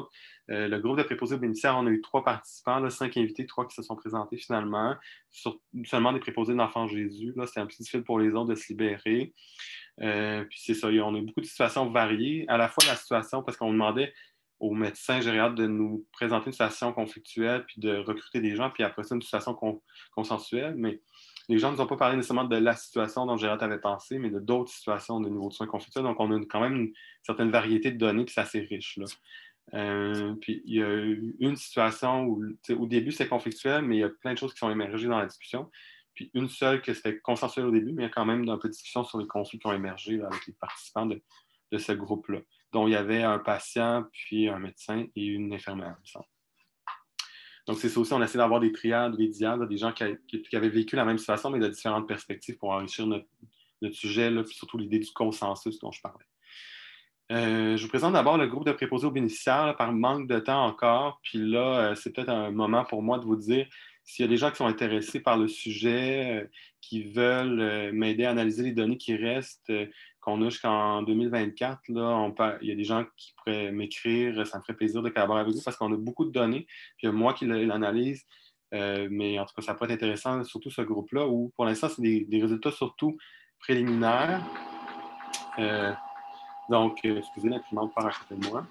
Euh, le groupe de préposés aux bénéficiaires, on a eu trois participants, là, cinq invités, trois qui se sont présentés finalement, sur, seulement des préposés de l'Enfant Jésus. Là, c'était un petit difficile pour les autres de se libérer. Euh, puis c'est ça, on a eu beaucoup de situations variées. À la fois la situation, parce qu'on demandait aux médecins gériatres de nous présenter une situation conflictuelle, puis de recruter des gens, puis après ça, une situation con- consensuelle. Mais les gens ne nous ont pas parlé nécessairement de la situation dont le gériatre avait pensé, mais de d'autres situations de niveau de soins conflictuels. Donc, on a quand même une certaine variété de données, puis c'est assez riche, là. Euh, puis il y a eu une situation où, au début, c'est conflictuel, mais il y a plein de choses qui sont émergées dans la discussion. Puis une seule que c'était consensuel au début, mais il y a quand même un peu de discussion sur les conflits qui ont émergé là, avec les participants de, de ce groupe-là, dont il y avait un patient, puis un médecin et une infirmière, il me semble. Donc, c'est ça aussi, on essaie d'avoir des triades, des diades, des gens qui, qui, qui avaient vécu la même situation, mais de différentes perspectives pour enrichir notre, notre sujet, là, puis surtout l'idée du consensus dont je parlais. Euh, je vous présente d'abord le groupe de préposés aux bénéficiaires, là, par manque de temps encore. Puis là, euh, c'est peut-être un moment pour moi de vous dire s'il y a des gens qui sont intéressés par le sujet, euh, qui veulent euh, m'aider à analyser les données qui restent, euh, qu'on a jusqu'en deux mille vingt-quatre. Là, on peut, il y a des gens qui pourraient m'écrire, ça me ferait plaisir de collaborer avec vous parce qu'on a beaucoup de données. Puis il y a moi qui l'analyse, euh, mais en tout cas, ça peut être intéressant, surtout ce groupe-là, où pour l'instant, c'est des, des résultats surtout préliminaires. Euh, Donc, euh, excusez, l'imprimante part à côté de moi.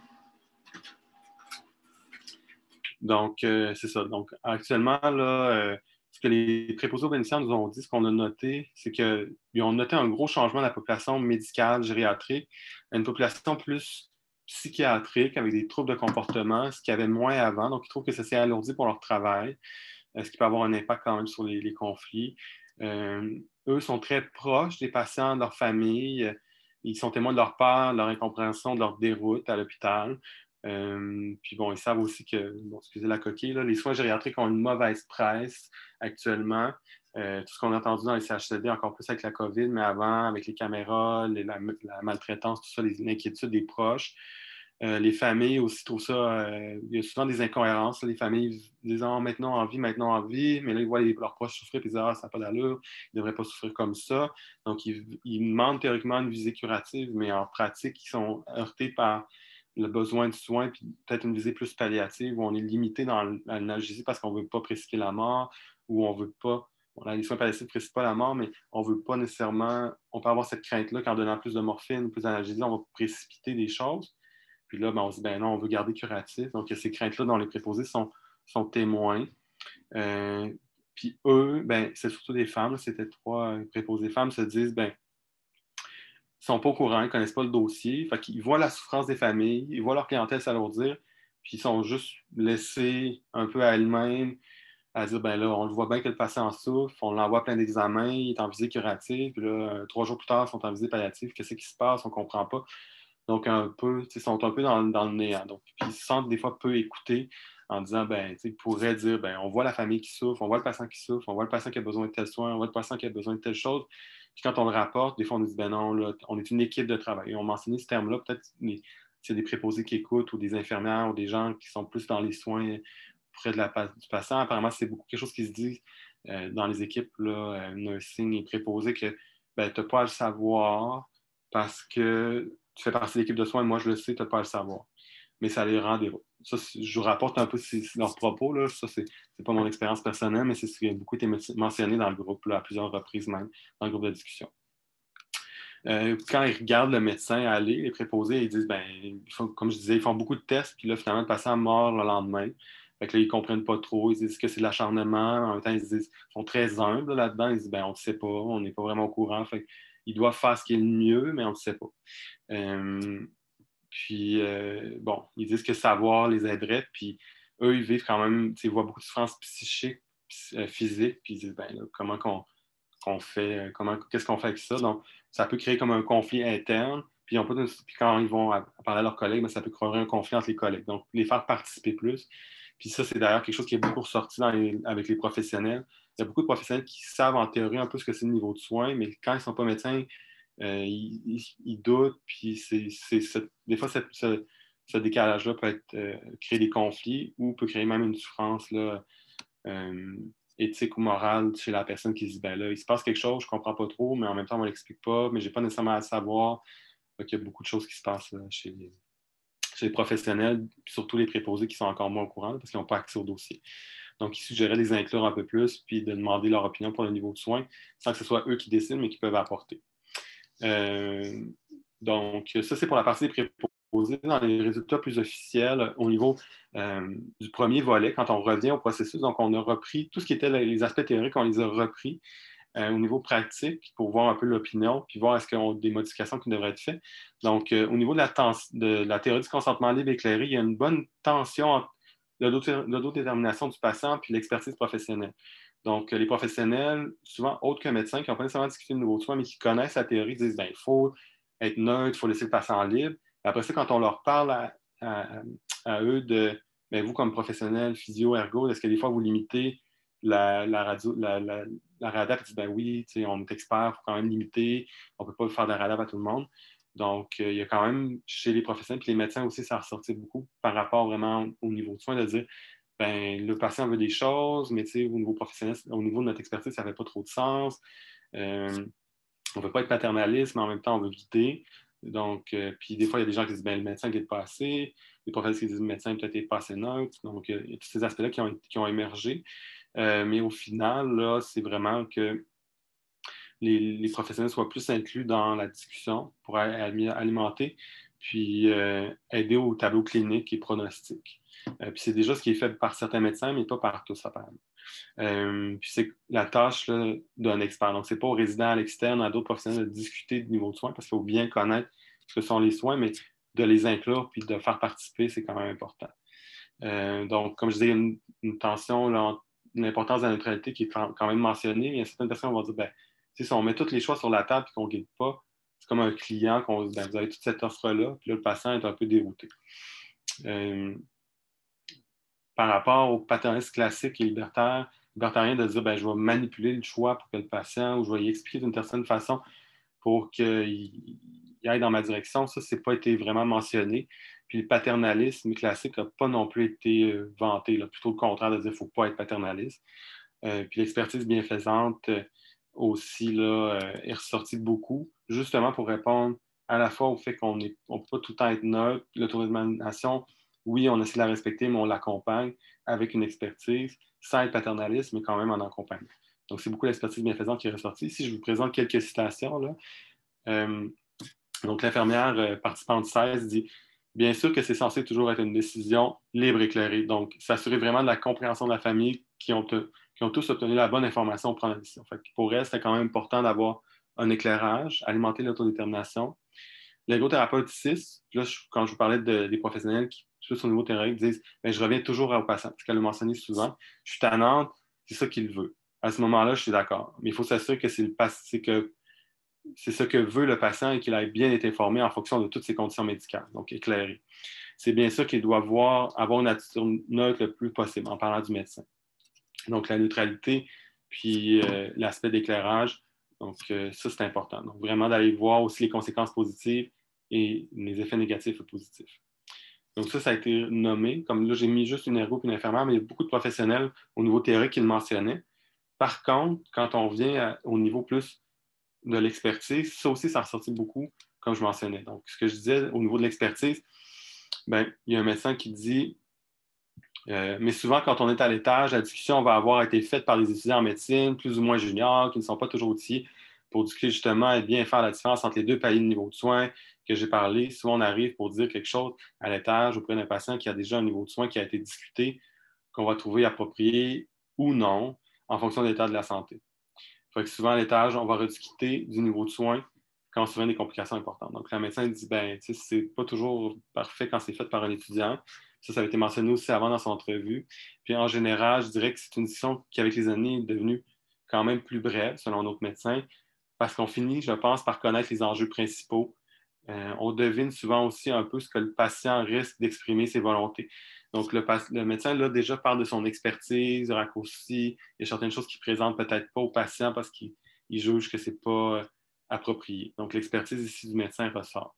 Donc, euh, c'est ça. Donc, actuellement, là, euh, ce que les préposés aux bénéficiaires nous ont dit, ce qu'on a noté, c'est qu'ils ont noté un gros changement de la population médicale, gériatrique, à une population plus psychiatrique, avec des troubles de comportement, ce qu'il y avait moins avant. Donc, ils trouvent que ça s'est alourdi pour leur travail, ce qui peut avoir un impact quand même sur les, les conflits. Euh, eux sont très proches des patients, de leur famille. Ils sont témoins de leur peur, de leur incompréhension, de leur déroute à l'hôpital. Euh, puis bon, ils savent aussi que, bon, excusez la coquille, là, les soins gériatriques ont une mauvaise presse actuellement. Euh, tout ce qu'on a entendu dans les C H C D, encore plus avec la COVID, mais avant, avec les caméras, les, la, la maltraitance, tout ça, l'inquiétude des proches. Euh, les familles aussi trouvent ça, euh, il y a souvent des incohérences. Les familles disent oh, maintenant en vie, maintenant en vie, mais là, ils voient les, leurs proches souffrir et ils disent ah, ça n'a pas d'allure, ils ne devraient pas souffrir comme ça. Donc, ils, ils demandent théoriquement une visée curative, mais en pratique, ils sont heurtés par le besoin de soins, puis peut-être une visée plus palliative où on est limité dans l'analgésie parce qu'on ne veut pas précipiter la mort, ou on ne veut pas. Bon, les soins palliatifs ne précipitent pas la mort, mais on ne veut pas nécessairement. On peut avoir cette crainte-là qu'en donnant plus de morphine, plus d'analgésie, on va précipiter des choses. Puis là, ben, on se dit, ben non, on veut garder curatif. Donc, ces craintes-là dont les préposés sont, sont témoins. Euh, puis eux, ben, c'est surtout des femmes, c'était trois préposés femmes, se disent, ben, ils ne sont pas au courant, ils ne connaissent pas le dossier. Fait qu'ils voient la souffrance des familles, ils voient leur clientèle s'alourdir, puis ils sont juste laissés un peu à elles-mêmes à dire, ben là, on le voit bien que le patient souffre, on l'envoie plein d'examens, il est en visée curative, puis là, trois jours plus tard, ils sont en visée palliative, qu'est-ce qui se passe, on ne comprend pas. Donc, un peu, ils sont un peu dans, dans le néant. Donc, puis ils se sentent des fois peu écoutés en disant, ben, ils pourraient dire, ben, on voit la famille qui souffre, on voit le patient qui souffre, on voit le patient qui a besoin de tel soin, on voit le patient qui a besoin de telle chose. Puis quand on le rapporte, des fois, on nous dit, ben non, là, on est une équipe de travail. Et on mentionnait ce terme-là, peut-être s'il y a des préposés qui écoutent ou des infirmières ou des gens qui sont plus dans les soins près de la, du patient. Apparemment, c'est beaucoup quelque chose qui se dit euh, dans les équipes là, euh, nursing et préposés que ben, tu n'as pas à le savoir parce que tu fais partie de l'équipe de soins, moi je le sais, tu n'as pas à le savoir. Mais ça les rend des... Ça, je vous rapporte un peu leurs propos, là. Ça, c'est pas mon expérience personnelle, mais c'est ce qui a beaucoup été mentionné dans le groupe, là, à plusieurs reprises même, dans le groupe de discussion. Euh, quand ils regardent le médecin aller, les préposés, ils disent, ben, ils font, comme je disais, ils font beaucoup de tests, puis là, finalement, le patient mort le lendemain. Fait que là, ils ne comprennent pas trop, ils disent que c'est de l'acharnement. En même temps, ils, disent, ils sont très humbles là-dedans, ils disent, ben, on ne sait pas, on n'est pas vraiment au courant. Fait qu'ils doivent faire ce qui est le mieux, mais on ne sait pas. Euh, puis, euh, bon, ils disent que savoir les aiderait, puis eux, ils vivent quand même, ils voient beaucoup de souffrance psychique, physique, puis ils disent, ben, là, comment qu'on qu'on fait, comment, qu'est-ce qu'on fait avec ça? Donc, ça peut créer comme un conflit interne, puis, on peut, puis quand ils vont à, à parler à leurs collègues, ben, ça peut créer un conflit entre les collègues. Donc, les faire participer plus. Puis ça, c'est d'ailleurs quelque chose qui est beaucoup ressorti dans les, avec les professionnels. Il y a beaucoup de professionnels qui savent en théorie un peu ce que c'est le niveau de soins, mais quand ils ne sont pas médecins, euh, ils, ils, ils doutent, puis c'est, c'est, c'est, des fois, cette, ce, ce décalage-là peut être, euh, créer des conflits ou peut créer même une souffrance là, euh, éthique ou morale chez la personne qui se dit, ben là, il se passe quelque chose, je ne comprends pas trop, mais en même temps, on ne l'explique pas, mais je n'ai pas nécessairement à le savoir. Donc, il y a beaucoup de choses qui se passent là, chez, chez les professionnels, surtout les préposés qui sont encore moins au courant parce qu'ils n'ont pas accès au dossier. Donc, ils suggéraient de les inclure un peu plus puis de demander leur opinion pour le niveau de soins sans que ce soit eux qui décident, mais qui peuvent apporter. Euh, donc, ça, c'est pour la partie des préposés. Dans les résultats plus officiels, au niveau euh, du premier volet, quand on revient au processus, donc on a repris tout ce qui était les aspects théoriques, on les a repris euh, au niveau pratique pour voir un peu l'opinion, puis voir est-ce qu'il y a des modifications qui devraient être faites. Donc, euh, au niveau de la, de la théorie du consentement libre éclairé, il y a une bonne tension entre l'autodétermination du patient puis l'expertise professionnelle. Donc, les professionnels, souvent autres que médecins, qui n'ont pas nécessairement discuté de nouveaux soins, mais qui connaissent la théorie, disent ben, il faut être neutre, il faut laisser le patient libre. Et après ça, quand on leur parle à, à, à eux de ben, vous, comme professionnel, physio, ergo, est-ce que des fois vous limitez la, la radio, la, la, la radap, ils disent ben oui, on est expert, il faut quand même limiter, on ne peut pas faire de la radap à tout le monde. Donc, euh, il y a quand même, chez les professionnels et les médecins aussi, ça a ressorti beaucoup par rapport vraiment au niveau de soins, de dire, ben, le patient veut des choses, mais au niveau professionnel, au niveau de notre expertise, ça ne fait pas trop de sens. Euh, on ne veut pas être paternaliste, mais en même temps, on veut guider. Donc, euh, puis des fois, il y a des gens qui disent, ben, le médecin guide pas assez. Les professionnels qui disent, le médecin peut-être pas assez neutre. Donc, il y a tous ces aspects-là qui ont, qui ont émergé. Euh, mais au final, là, c'est vraiment que Les, les professionnels soient plus inclus dans la discussion pour alimenter, puis euh, aider au tableau clinique et pronostic. Euh, puis c'est déjà ce qui est fait par certains médecins, mais pas par tous, apparemment. Euh, puis c'est la tâche là, d'un expert. Donc, c'est pas aux résidents à l'externe, à d'autres professionnels de discuter du niveau de soins, parce qu'il faut bien connaître ce que sont les soins, mais de les inclure puis de faire participer, c'est quand même important. Euh, donc, comme je disais, il y a une, une tension, là, l'importance de la neutralité qui est quand même mentionnée. Il y a certaines personnes qui vont dire, ben, si on met tous les choix sur la table et qu'on ne guide pas, c'est comme un client qu'on dit, ben, vous avez toute cette offre-là, puis là, le patient est un peu dérouté. Euh, par rapport au paternalisme classique et libertaire, libertarien de dire, ben, je vais manipuler le choix pour que le patient, ou je vais y expliquer d'une certaine façon pour qu'il aille dans ma direction, ça, c'est pas été vraiment mentionné. Puis le paternalisme classique n'a pas non plus été euh, vanté, là, plutôt le contraire de dire qu'il ne faut pas être paternaliste. Euh, puis l'expertise bienfaisante euh, aussi là, euh, est ressortie beaucoup, justement pour répondre à la fois au fait qu'on ne peut pas tout le temps être neutre. L'autodétermination, oui, on essaie de la respecter, mais on l'accompagne avec une expertise, sans être paternaliste, mais quand même en accompagnant. Donc, c'est beaucoup l'expertise bienfaisante qui est ressortie. Ici, je vous présente quelques citations. Là. Euh, donc, l'infirmière euh, participante seize dit « Bien sûr que c'est censé toujours être une décision libre et éclairée. » Donc, s'assurer vraiment de la compréhension de la famille qui ont, te, qui ont tous obtenu la bonne information pour prendre la décision. Fait que pour elle, c'est quand même important d'avoir un éclairage, alimenter l'autodétermination. L'ergothérapeute six, là, je, quand je vous parlais de, des professionnels qui, plus au niveau théorique, disent « Je reviens toujours au patient. » Parce qu'elle le mentionné souvent. Je suis tannante, c'est ça qu'il veut. À ce moment-là, je suis d'accord. Mais il faut s'assurer que c'est, le, c'est, que, c'est ce que veut le patient et qu'il ait bien été informé en fonction de toutes ses conditions médicales, donc éclairé. C'est bien sûr qu'il doit voir, avoir une attitude neutre le plus possible en parlant du médecin. Donc, la neutralité, puis euh, l'aspect d'éclairage, donc euh, ça, c'est important. Donc, vraiment d'aller voir aussi les conséquences positives et les effets négatifs ou positifs. Donc, ça, ça a été nommé. Comme là, j'ai mis juste une ergo et une infirmière, mais il y a beaucoup de professionnels au niveau théorique qui le mentionnaient. Par contre, quand on vient à, au niveau plus de l'expertise, ça aussi, ça a ressorti beaucoup, comme je mentionnais. Donc, ce que je disais au niveau de l'expertise, ben, il y a un médecin qui dit, euh, mais souvent, quand on est à l'étage, la discussion va avoir été faite par des étudiants en médecine, plus ou moins juniors, qui ne sont pas toujours outillés pour discuter justement et bien faire la différence entre les deux paliers de niveau de soins que j'ai parlé. Souvent, on arrive pour dire quelque chose à l'étage auprès d'un patient qui a déjà un niveau de soins qui a été discuté, qu'on va trouver approprié ou non, en fonction de l'état de la santé. Fait que souvent, à l'étage, on va rediscuter du niveau de soins quand on se souvient des complications importantes. Donc, le médecin dit, ben, tu sais, c'est pas toujours parfait quand c'est fait par un étudiant. Ça, ça avait été mentionné aussi avant dans son entrevue. Puis, en général, je dirais que c'est une discussion qui, avec les années, est devenue quand même plus brève, selon notre médecin, parce qu'on finit, je pense, par connaître les enjeux principaux. Euh, on devine souvent aussi un peu ce que le patient risque d'exprimer ses volontés. Donc, le, le médecin, là, déjà parle de son expertise, raccourci. Il y a certaines choses qu'il ne présente peut-être pas au patient parce qu'il juge que ce n'est pas euh, approprié. Donc, l'expertise ici du médecin ressort.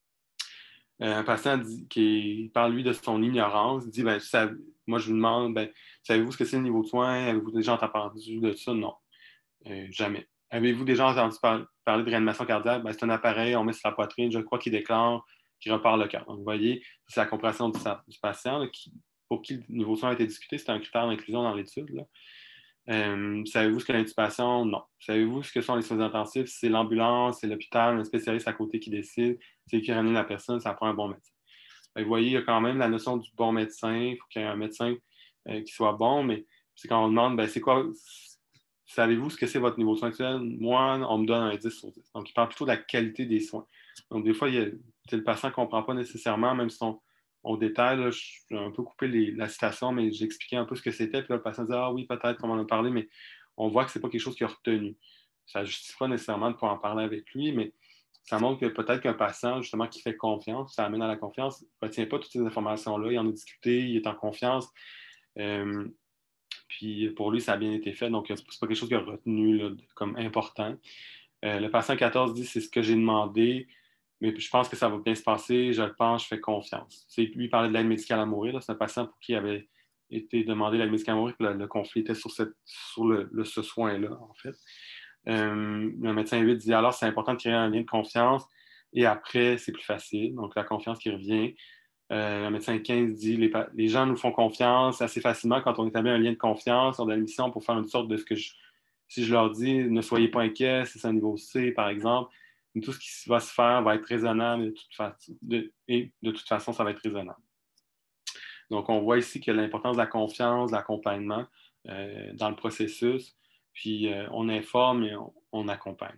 Euh, un patient dit, qui parle, lui, de son ignorance, dit, ben, ça, moi, je vous demande, ben, savez-vous ce que c'est le niveau de soins? Avez-vous déjà entendu de ça? Non, euh, jamais. Avez-vous déjà entendu par- parler de réanimation cardiaque? Ben, c'est un appareil, on met sur la poitrine, je crois qu'il déclare qui repart le cœur. Donc, vous voyez, c'est la compréhension du, du patient là, qui, pour qui le niveau de soin a été discuté. C'est un critère d'inclusion dans l'étude. Là. Euh, savez-vous ce que l'intubation? Non. Savez-vous ce que sont les soins intensifs? C'est l'ambulance, c'est l'hôpital, un spécialiste à côté qui décide, c'est qui ramène la personne, ça prend un bon médecin. Vous voyez, il y a quand même la notion du bon médecin. Il faut qu'il y ait un médecin euh, qui soit bon, mais c'est quand on demande, ben, c'est quoi, savez-vous ce que c'est votre niveau de soin actuel? Moi, on me donne un dix sur dix. Donc, il parle plutôt de la qualité des soins. Donc, des fois, il y a, le patient ne comprend pas nécessairement, même si on, on détaille, là, je vais un peu couper les, la citation, mais j'ai expliqué un peu ce que c'était, puis là, le patient dit « Ah oui, peut-être, comme on en a parlé », mais on voit que ce n'est pas quelque chose qu'il a retenu. Ça ne justifie pas nécessairement de pouvoir en parler avec lui, mais ça montre que peut-être qu'un patient, justement, qui fait confiance, ça amène à la confiance, ne retient pas toutes ces informations-là, il en a discuté, il est en confiance. Euh, puis pour lui, ça a bien été fait, donc c'est pas quelque chose qu'il a retenu là, comme important. Euh, le patient quatorze dit « C'est ce que j'ai demandé, mais je pense que ça va bien se passer, je le pense, je fais confiance. » Lui, il parlait de l'aide médicale à mourir, c'est un patient pour qui il avait été demandé l'aide médicale à mourir, puis le, le conflit était sur, cette, sur le, le, ce soin-là, en fait. Euh, le médecin huit dit alors c'est important de créer un lien de confiance et après c'est plus facile, donc la confiance qui revient. Euh, le médecin quinze dit les, les gens nous font confiance assez facilement quand on établit un lien de confiance, on a une mission pour faire une sorte de ce que je, si je leur dis ne soyez pas inquiets, c'est un niveau C par exemple, tout ce qui va se faire va être raisonnable de toute façon, de, et de toute façon ça va être raisonnable. Donc on voit ici que l'importance de la confiance, de l'accompagnement euh, dans le processus. Puis euh, on informe et on, on accompagne.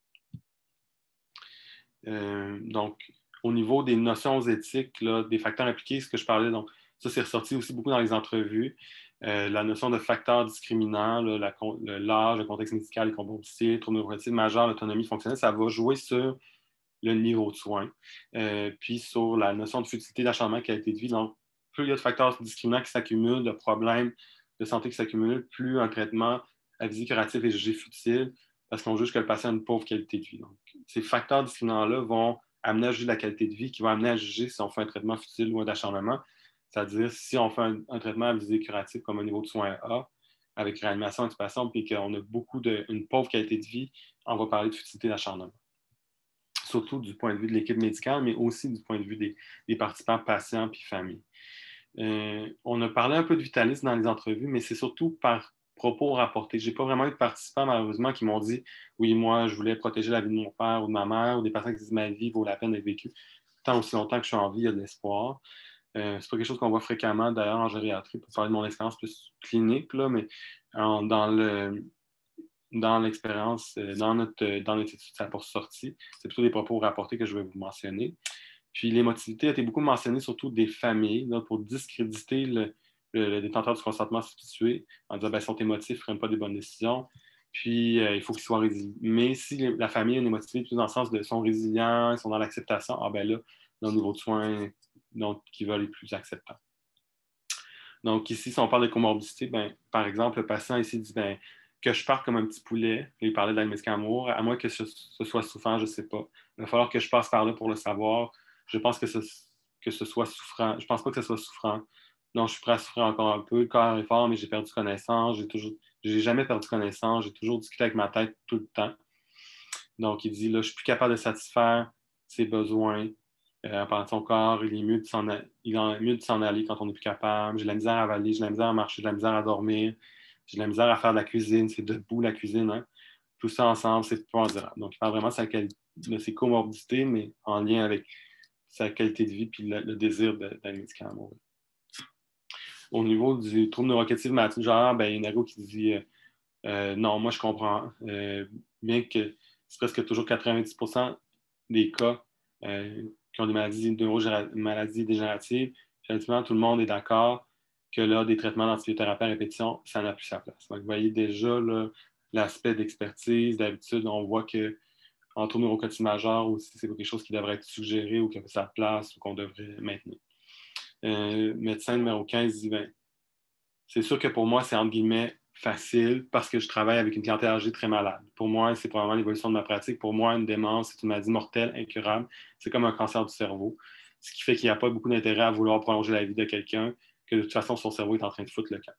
Euh, donc, au niveau des notions éthiques, là, des facteurs impliqués, ce que je parlais, donc ça, c'est ressorti aussi beaucoup dans les entrevues. Euh, la notion de facteurs discriminants, là, la, le, l'âge, le contexte médical, les comorbidités, troubles neurologiques majeurs, l'autonomie fonctionnelle, ça va jouer sur le niveau de soins. Euh, puis sur la notion de futilité d'acharnement, qualité de vie. Donc, plus il y a de facteurs discriminants qui s'accumulent, de problèmes de santé qui s'accumulent, plus un traitement à visée curative est jugé futile parce qu'on juge que le patient a une pauvre qualité de vie. Donc, ces facteurs discriminants-là vont amener à juger la qualité de vie, qui vont amener à juger si on fait un traitement futile ou un d'acharnement. C'est-à-dire, si on fait un, un traitement à visée curative comme un niveau de soins A, avec réanimation, intubation, puis qu'on a beaucoup de, une pauvre qualité de vie, on va parler de futilité d'acharnement. Surtout du point de vue de l'équipe médicale, mais aussi du point de vue des, des participants, patients puis familles. Euh, on a parlé un peu de vitalisme dans les entrevues, mais c'est surtout par propos rapportés. Je n'ai pas vraiment eu de participants, malheureusement, qui m'ont dit « Oui, moi, je voulais protéger la vie de mon père ou de ma mère » ou des patients qui disent « Ma vie vaut la peine d'être vécue. Tant aussi longtemps que je suis en vie, il y a de l'espoir. Euh, » C'est pas quelque chose qu'on voit fréquemment, d'ailleurs, en gériatrie, pour parler de mon expérience plus clinique, là, mais en, dans le... dans l'expérience, dans notre, dans notre étude, ça n'a pas ressorti. C'est plutôt des propos rapportés que je vais vous mentionner. Puis l'émotivité a été beaucoup mentionnée, surtout des familles, là, pour discréditer le, le, le détenteur du consentement substitué en disant ben, « ils sont émotifs, ils ne prennent pas des bonnes décisions, puis euh, il faut qu'ils soient résilients. » Mais si les, la famille a une émotivité plus dans le sens de sont résilients, ils sont dans l'acceptation, ah ben là, dans le niveau de soins, donc, qui veulent les plus acceptants. Donc ici, si on parle de comorbidité, ben, par exemple, le patient ici dit ben, que je parte comme un petit poulet, il parlait d'aide médicale à mourir, à moins que ce, ce soit souffrant, je ne sais pas. Il va falloir que je passe par là pour le savoir. Je pense que ce, que ce soit souffrant. Je ne pense pas que ce soit souffrant. Donc, je suis prêt à souffrir encore un peu. Le corps est fort, mais j'ai perdu connaissance. J'ai toujours, j'ai jamais perdu connaissance. J'ai toujours discuté avec ma tête tout le temps. Donc, il dit, là, je ne suis plus capable de satisfaire ses besoins. Euh, par son corps, il est mieux de s'en, il est mieux de s'en aller quand on n'est plus capable. J'ai de la misère à avaler, j'ai de la misère à marcher, j'ai de la misère à dormir. J'ai de la misère à faire de la cuisine. C'est debout, la cuisine. Hein? Tout ça ensemble, c'est pas endurable. Donc, il parle vraiment de, sa quali- de ses comorbidités, mais en lien avec sa qualité de vie et le, le désir d'aide médicale à mourir. Au niveau du trouble neurocognitif maladie genre, ben, il y a une ergo qui dit euh, euh, non, moi je comprends. Euh, bien que c'est presque toujours quatre-vingt-dix pour cent des cas euh, qui ont des maladies, maladies dégénératives, effectivement, tout le monde est d'accord que là, des traitements d'antibiothérapie à répétition, ça n'a plus sa place. Donc, vous voyez déjà là, l'aspect d'expertise. D'habitude, on voit que en trouble neurocognitif majeur aussi, c'est quelque chose qui devrait être suggéré ou qui a sa place ou qu'on devrait maintenir. Euh, médecin numéro quinze dit ben, c'est sûr que pour moi, c'est entre guillemets facile parce que je travaille avec une clientèle âgée très malade. Pour moi, c'est probablement l'évolution de ma pratique. Pour moi, une démence, c'est une maladie mortelle, incurable. C'est comme un cancer du cerveau. Ce qui fait qu'il n'y a pas beaucoup d'intérêt à vouloir prolonger la vie de quelqu'un que de toute façon, son cerveau est en train de foutre le camp.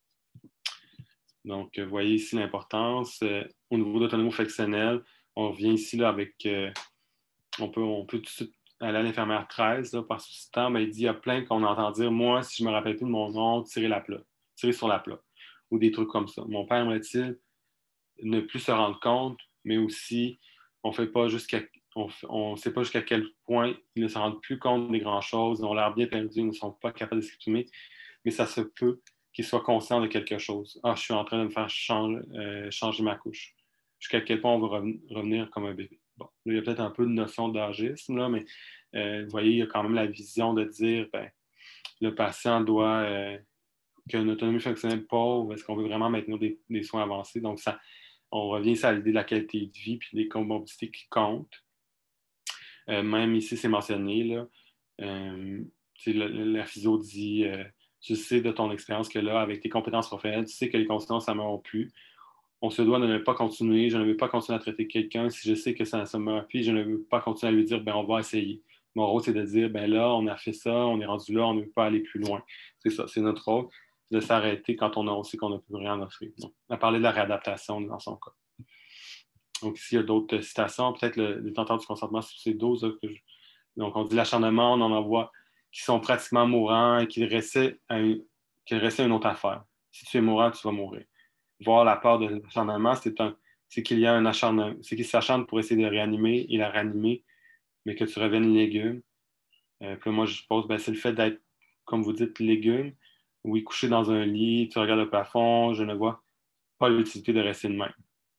Donc, vous voyez ici l'importance. Euh, au niveau d'autonomie fonctionnelle, on revient ici là, avec... Euh, on, peut, on peut tout de suite elle a l'infirmière treize, là, par ce temps, ben, il dit, il y a plein qu'on entend dire, moi, si je me rappelle plus de mon nom, tirer la plat, tirer sur la plat, ou des trucs comme ça. Mon père, aimerait-il ne plus se rendre compte, mais aussi, on fait pas jusqu'à, on ne sait pas jusqu'à quel point ils ne se rendent plus compte des grandes choses, ils ont l'air bien perdus, ils ne sont pas capables de s'exprimer, mais ça se peut qu'ils soient conscients de quelque chose. Ah, je suis en train de me faire changer, euh, changer ma couche. Jusqu'à quel point on va revenir comme un bébé. Bon, là, il y a peut-être un peu de notion d'agisme, là, mais euh, vous voyez, il y a quand même la vision de dire, ben, le patient doit, euh, qu'il y a une autonomie fonctionnelle pauvre, est-ce qu'on veut vraiment maintenir des, des soins avancés? Donc, ça, on revient ici à l'idée de la qualité de vie puis des comorbidités qui comptent. Euh, même ici, c'est mentionné, là, euh, la, la physio dit, euh, tu sais de ton expérience que là, avec tes compétences professionnelles, tu sais que les conséquences, ça ne m'auront plus. On se doit de ne pas continuer. Je ne veux pas continuer à traiter quelqu'un si je sais que ça ne me puis je ne veux pas continuer à lui dire, ben on va essayer. Mon rôle, c'est de dire, ben là, on a fait ça, on est rendu là, on ne veut pas aller plus loin. C'est ça, c'est notre rôle, de s'arrêter quand on a aussi qu'on n'a plus rien à offrir. Donc, on a parlé de la réadaptation dans son cas. Donc, ici, il y a d'autres citations, peut-être le, le tenteur du consentement sous ces doses. Là, que je... Donc, on dit l'acharnement, on en voit qui sont pratiquement mourants et qu'il restait, un... qu'il restait une autre affaire. Si tu es mourant, tu vas mourir. Voir la part de l'acharnement, c'est, un... c'est qu'il y a un acharnement, c'est qu'il s'acharne pour essayer de réanimer et la réanimer, mais que tu reviennes légume. Euh, puis là, moi, je pense, ben, c'est le fait d'être, comme vous dites, légume. Oui, couché dans un lit, tu regardes le plafond, je ne vois pas l'utilité de rester de même.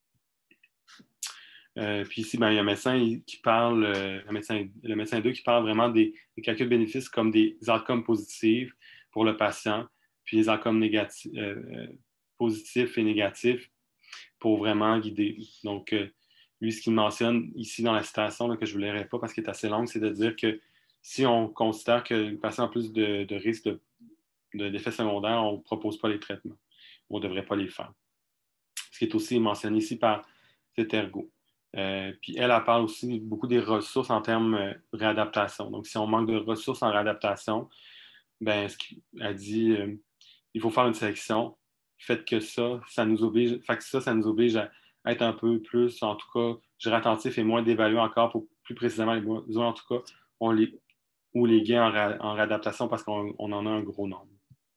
Euh, puis ici, ben, il y a un médecin qui parle, euh, le, médecin, le médecin deux qui parle vraiment des, des calculs de bénéfices comme des outcomes positifs pour le patient, puis les outcomes négatifs, euh, positifs et négatifs pour vraiment guider. Donc, euh, lui, ce qu'il mentionne ici dans la citation, là, que je ne vous lirai pas parce qu'elle est assez longue, c'est de dire que si on considère que le patient a plus de, de risques de, de, d'effets secondaires, on ne propose pas les traitements. On ne devrait pas les faire. Ce qui est aussi mentionné ici par cet ergo. Euh, puis elle, elle parle aussi beaucoup des ressources en termes euh, de réadaptation. Donc, si on manque de ressources en réadaptation, ben, ce qu'elle dit, euh, il faut faire une sélection. Faites que ça, ça nous oblige, fait que ça, ça nous oblige à être un peu plus, en tout cas, je dirais attentif et moins d'évaluer encore pour plus précisément les besoins, en tout cas, on les, ou les gains en, ré, en réadaptation parce qu'on on en a un gros nombre.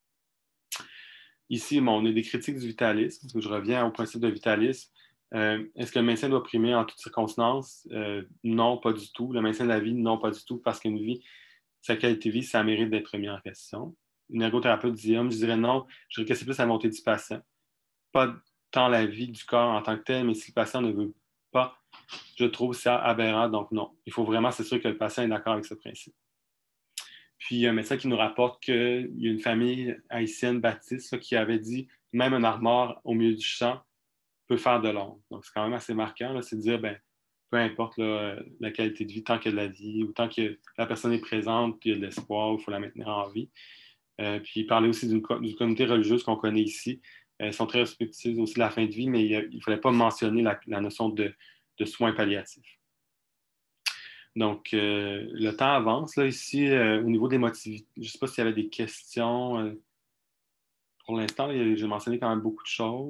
Ici, bon, on a des critiques du vitalisme. Je reviens au principe de vitalisme. Euh, est-ce que le maintien doit primer en toutes circonstances? Euh, non, pas du tout. Le maintien de la vie, non, pas du tout, parce qu'une vie, sa qualité de vie, ça mérite d'être mis en question. Une ergothérapeute dit, je dirais non, je dirais que c'est plus la montée du patient. Pas tant la vie du corps en tant que tel, mais si le patient ne veut pas, je trouve ça aberrant, donc non. Il faut vraiment s'assurer que le patient est d'accord avec ce principe. Puis, il y a un médecin qui nous rapporte qu'il y a une famille haïtienne baptiste là, qui avait dit même un armoire au milieu du champ peut faire de l'ombre. Donc, c'est quand même assez marquant. Là, c'est de dire, ben, peu importe là, la qualité de vie, tant qu'il y a de la vie ou tant que la personne est présente, il y a de l'espoir, il faut la maintenir en vie. Euh, puis, il parlait aussi d'une, d'une communauté religieuse qu'on connaît ici. Elles sont très respectueuses aussi de la fin de vie, mais il ne fallait pas mentionner la, la notion de, de soins palliatifs. Donc, euh, le temps avance. Là, ici, euh, au niveau des motivités, je ne sais pas s'il y avait des questions. Euh, pour l'instant, j'ai mentionné quand même beaucoup de choses.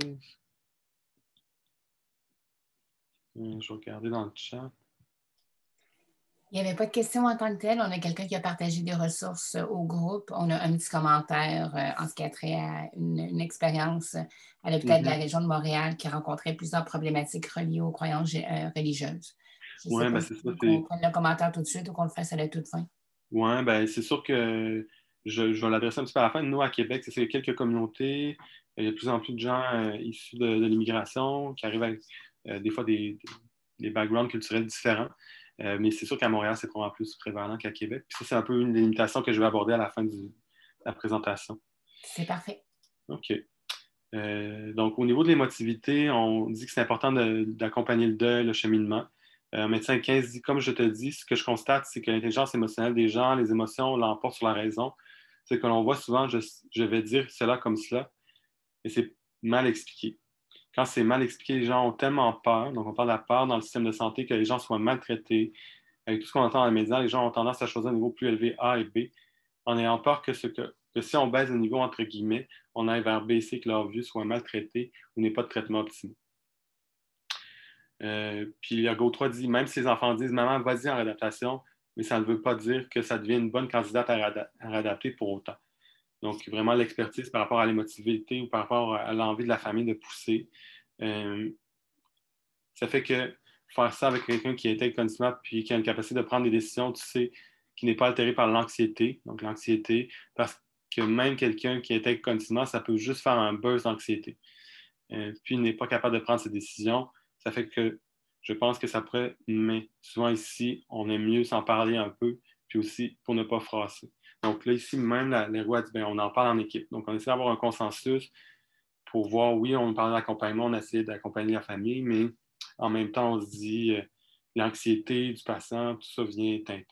Euh, je vais regarder dans le chat. Il n'y avait pas de questions en tant que telles. On a quelqu'un qui a partagé des ressources au groupe. On a un petit commentaire euh, en ce qui a trait à une, une expérience à l'hôpital mm-hmm. de la région de Montréal qui rencontrait plusieurs problématiques reliées aux croyances euh, religieuses. Oui, ben c'est ça. Qu'on prenne le commentaire tout de suite ou qu'on le fasse à la toute fin. Oui, ben c'est sûr que je, je vais l'adresser un petit peu à la fin. Nous, à Québec, c'est quelques communautés. Il y a de plus en plus de gens euh, issus de, de l'immigration qui arrivent avec euh, des fois des, des backgrounds culturels différents. Euh, mais c'est sûr qu'à Montréal, c'est probablement plus prévalent qu'à Québec. Puis ça, c'est un peu une des limitations que je vais aborder à la fin du, de la présentation. C'est parfait. OK. Euh, donc, au niveau de l'émotivité, on dit que c'est important de, d'accompagner le deuil, le cheminement. Euh, médecin quinze dit, comme je te dis, ce que je constate, c'est que l'intelligence émotionnelle des gens, les émotions l'emportent sur la raison. C'est que l'on voit souvent, je, je vais dire cela comme cela, et c'est mal expliqué. Quand c'est mal expliqué, les gens ont tellement peur, donc on parle de la peur dans le système de santé, que les gens soient maltraités. Avec tout ce qu'on entend dans les médias, les gens ont tendance à choisir un niveau plus élevé A et B, en ayant peur que, ce que, que si on baisse le niveau entre guillemets, on aille vers B et C, que leur vue soit maltraitée ou n'ait pas de traitement optimal. Euh, puis Ergo trois dit, même si les enfants disent « Maman, vas-y en réadaptation », mais ça ne veut pas dire que ça devient une bonne candidate à, rada- à réadapter pour autant. Donc, vraiment, l'expertise par rapport à l'émotivité ou par rapport à l'envie de la famille de pousser, euh, ça fait que faire ça avec quelqu'un qui est intègre continuellement puis qui a une capacité de prendre des décisions, tu sais, qui n'est pas altéré par l'anxiété. Donc, l'anxiété, parce que même quelqu'un qui est intègre continuellement, ça peut juste faire un burst d'anxiété. Euh, puis, il n'est pas capable de prendre ses décisions. Ça fait que je pense que ça pourrait, mais souvent ici, on aime mieux s'en parler un peu, puis aussi pour ne pas froisser. Donc là, ici, même la, les rois disent, bien, on en parle en équipe. Donc, on essaie d'avoir un consensus pour voir, oui, on parle d'accompagnement, on essaie d'accompagner la famille, mais en même temps, on se dit, euh, l'anxiété du patient, tout ça vient teinter.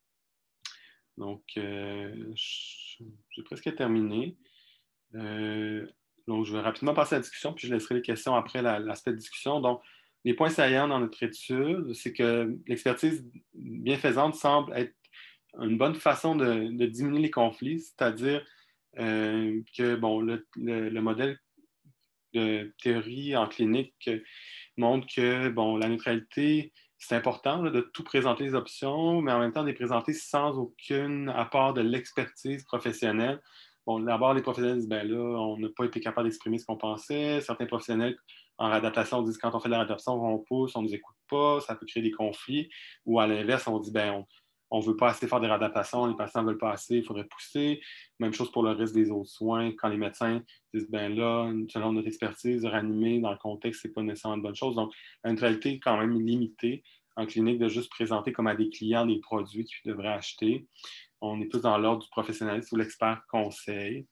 Donc, euh, j'ai presque terminé. Euh, donc, je vais rapidement passer à la discussion, puis je laisserai les questions après la, l'aspect de discussion. Donc, les points saillants dans notre étude, c'est que l'expertise bienfaisante semble être une bonne façon de, de diminuer les conflits, c'est-à-dire euh, que, bon, le, le, le modèle de théorie en clinique montre que, bon, la neutralité, c'est important là, de tout présenter les options, mais en même temps de les présenter sans aucun apport de l'expertise professionnelle. Bon, d'abord, les professionnels disent, ben là, on n'a pas été capable d'exprimer ce qu'on pensait. Certains professionnels en réadaptation disent, quand on fait de la réadaptation, on pousse, on ne nous écoute pas, ça peut créer des conflits. Ou à l'inverse, on dit, ben on ne veut pas assez faire des réadaptations, les patients ne veulent pas assez, il faudrait pousser. Même chose pour le reste des autres soins. Quand les médecins disent, ben là, selon notre expertise, réanimer dans le contexte, ce n'est pas nécessairement une bonne chose. Donc, la neutralité est quand même limitée en clinique de juste présenter comme à des clients des produits qu'ils devraient acheter. On est plus dans l'ordre du professionnalisme ou l'expert conseil.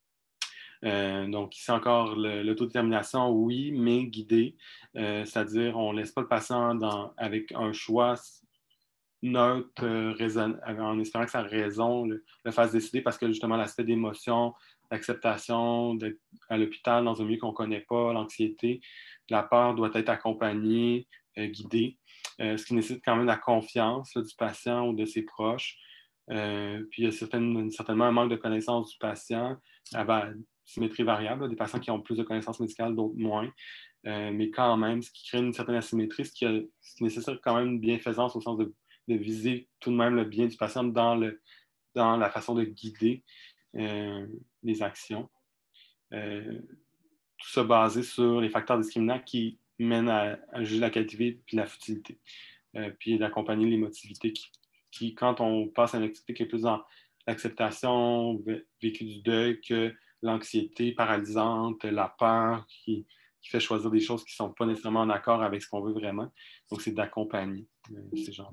Euh, donc, ici encore, le, l'autodétermination, oui, mais guidée. Euh, c'est-à-dire, on ne laisse pas le patient dans, avec un choix neutre, euh, raison, en espérant que sa raison le, le fasse décider, parce que justement, l'aspect d'émotion, d'acceptation, d'être à l'hôpital dans un milieu qu'on ne connaît pas, l'anxiété, la peur doit être accompagnée, euh, guidée, euh, ce qui nécessite quand même la confiance là, du patient ou de ses proches. Euh, puis il y a certaines, certainement un manque de connaissance du patient, à symétrie variable, là, des patients qui ont plus de connaissances médicales, d'autres moins. Euh, mais quand même, ce qui crée une certaine asymétrie, ce qui, a, ce qui nécessite quand même une bienfaisance au sens de, de viser tout de même le bien du patient dans, le, dans la façon de guider euh, les actions. Euh, tout ça basé sur les facteurs discriminants qui mènent à, à juger la qualité puis la futilité. Euh, puis d'accompagner l'émotivité qui, qui, quand on passe à une activité qui est plus dans l'acceptation, vécu du deuil, que l'anxiété paralysante, la peur qui, qui fait choisir des choses qui ne sont pas nécessairement en accord avec ce qu'on veut vraiment. Donc, c'est d'accompagner euh, ces gens.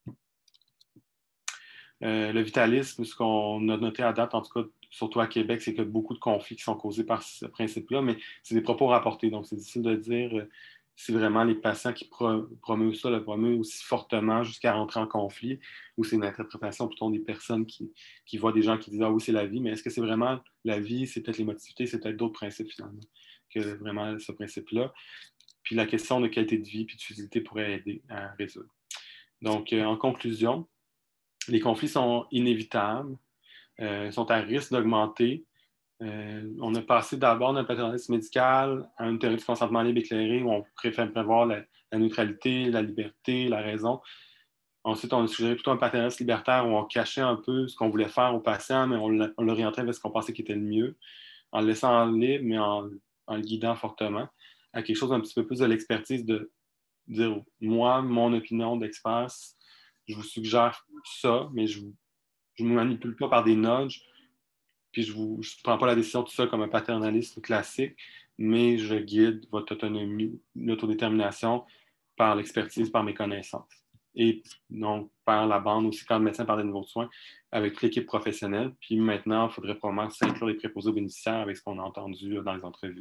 Euh, le vitalisme, ce qu'on a noté à date, en tout cas, surtout à Québec, c'est qu'il y a beaucoup de conflits qui sont causés par ce principe-là, mais c'est des propos rapportés. Donc, c'est difficile de dire euh, si vraiment les patients qui pro- promeuvent ça le promeuvent aussi fortement jusqu'à rentrer en conflit, ou c'est une interprétation plutôt des personnes qui, qui voient des gens qui disent « Ah oui, c'est la vie », mais est-ce que c'est vraiment la vie, c'est peut-être l'émotivité, c'est peut-être d'autres principes finalement que vraiment ce principe-là. Puis la question de qualité de vie puis de futilité pourrait aider à résoudre. Donc, euh, en conclusion, les conflits sont inévitables, euh, sont à risque d'augmenter. Euh, on a passé d'abord d'un paternalisme médical à une théorie du consentement libre éclairé où on préfère prévoir la, la neutralité, la liberté, la raison. Ensuite, on a suggéré plutôt un paternalisme libertaire où on cachait un peu ce qu'on voulait faire au patient, mais on l'orientait vers ce qu'on pensait qui était le mieux, en le laissant libre, mais en, en le guidant fortement, à quelque chose d'un petit peu plus de l'expertise de dire, moi, mon opinion d'expert, je vous suggère ça, mais je ne me manipule pas par des nudges, puis je ne prends pas la décision tout ça comme un paternaliste classique, mais je guide votre autonomie, l'autodétermination par l'expertise, par mes connaissances. Et donc, par la bande aussi, quand le médecin parle de niveau de soins, avec l'équipe professionnelle. Puis maintenant, il faudrait probablement s'inclure les préposés aux bénéficiaires avec ce qu'on a entendu là, dans les entrevues.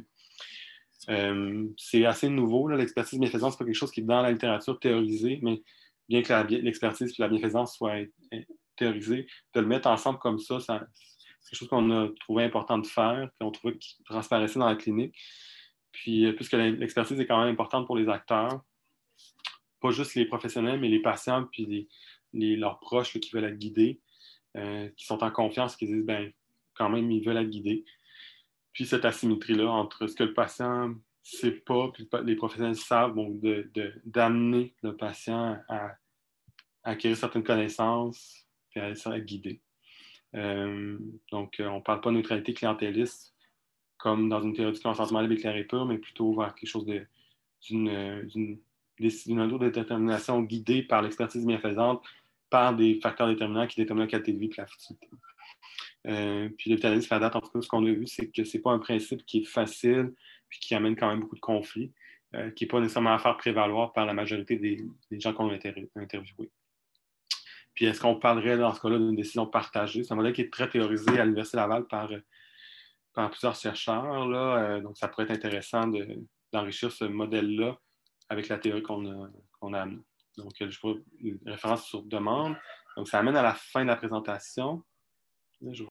Euh, c'est assez nouveau, là, l'expertise bienfaisante, c'est pas quelque chose qui est dans la littérature théorisée, mais bien que la, l'expertise et la bienfaisance soient théorisées, de le mettre ensemble comme ça, ça c'est quelque chose qu'on a trouvé important de faire, qu'on trouvait qui transparaissait dans la clinique. Puis, puisque l'expertise est quand même importante pour les acteurs, pas juste les professionnels, mais les patients, puis les, les, leurs proches là, qui veulent être guidés, euh, qui sont en confiance, qui disent, ben quand même, ils veulent être guidés. Puis cette asymétrie-là entre ce que le patient ne sait pas, puis les professionnels savent, bon, de, de, d'amener le patient à, acquérir certaines connaissances, puis à être guidé. Euh, donc, on ne parle pas de neutralité clientéliste comme dans une théorie du consentement libre éclairé pur, mais plutôt vers quelque chose de, d'une, d'une, d'une autodétermination guidée par l'expertise bienfaisante, par des facteurs déterminants qui déterminent la qualité de vie et la futilité. Euh, puis le vitalisme, à date, en tout cas, ce qu'on a vu, c'est que ce n'est pas un principe qui est facile puis qui amène quand même beaucoup de conflits, euh, qui n'est pas nécessairement à faire prévaloir par la majorité des, des gens qu'on a inter- interviewés. Puis est-ce qu'on parlerait dans ce cas-là d'une décision partagée? C'est un modèle qui est très théorisé à l'Université Laval par, par plusieurs chercheurs. Là. Euh, donc, ça pourrait être intéressant de, d'enrichir ce modèle-là avec la théorie qu'on a, qu'on a amenée. Donc, je vois une référence sur demande. Donc, ça amène à la fin de la présentation. Là, je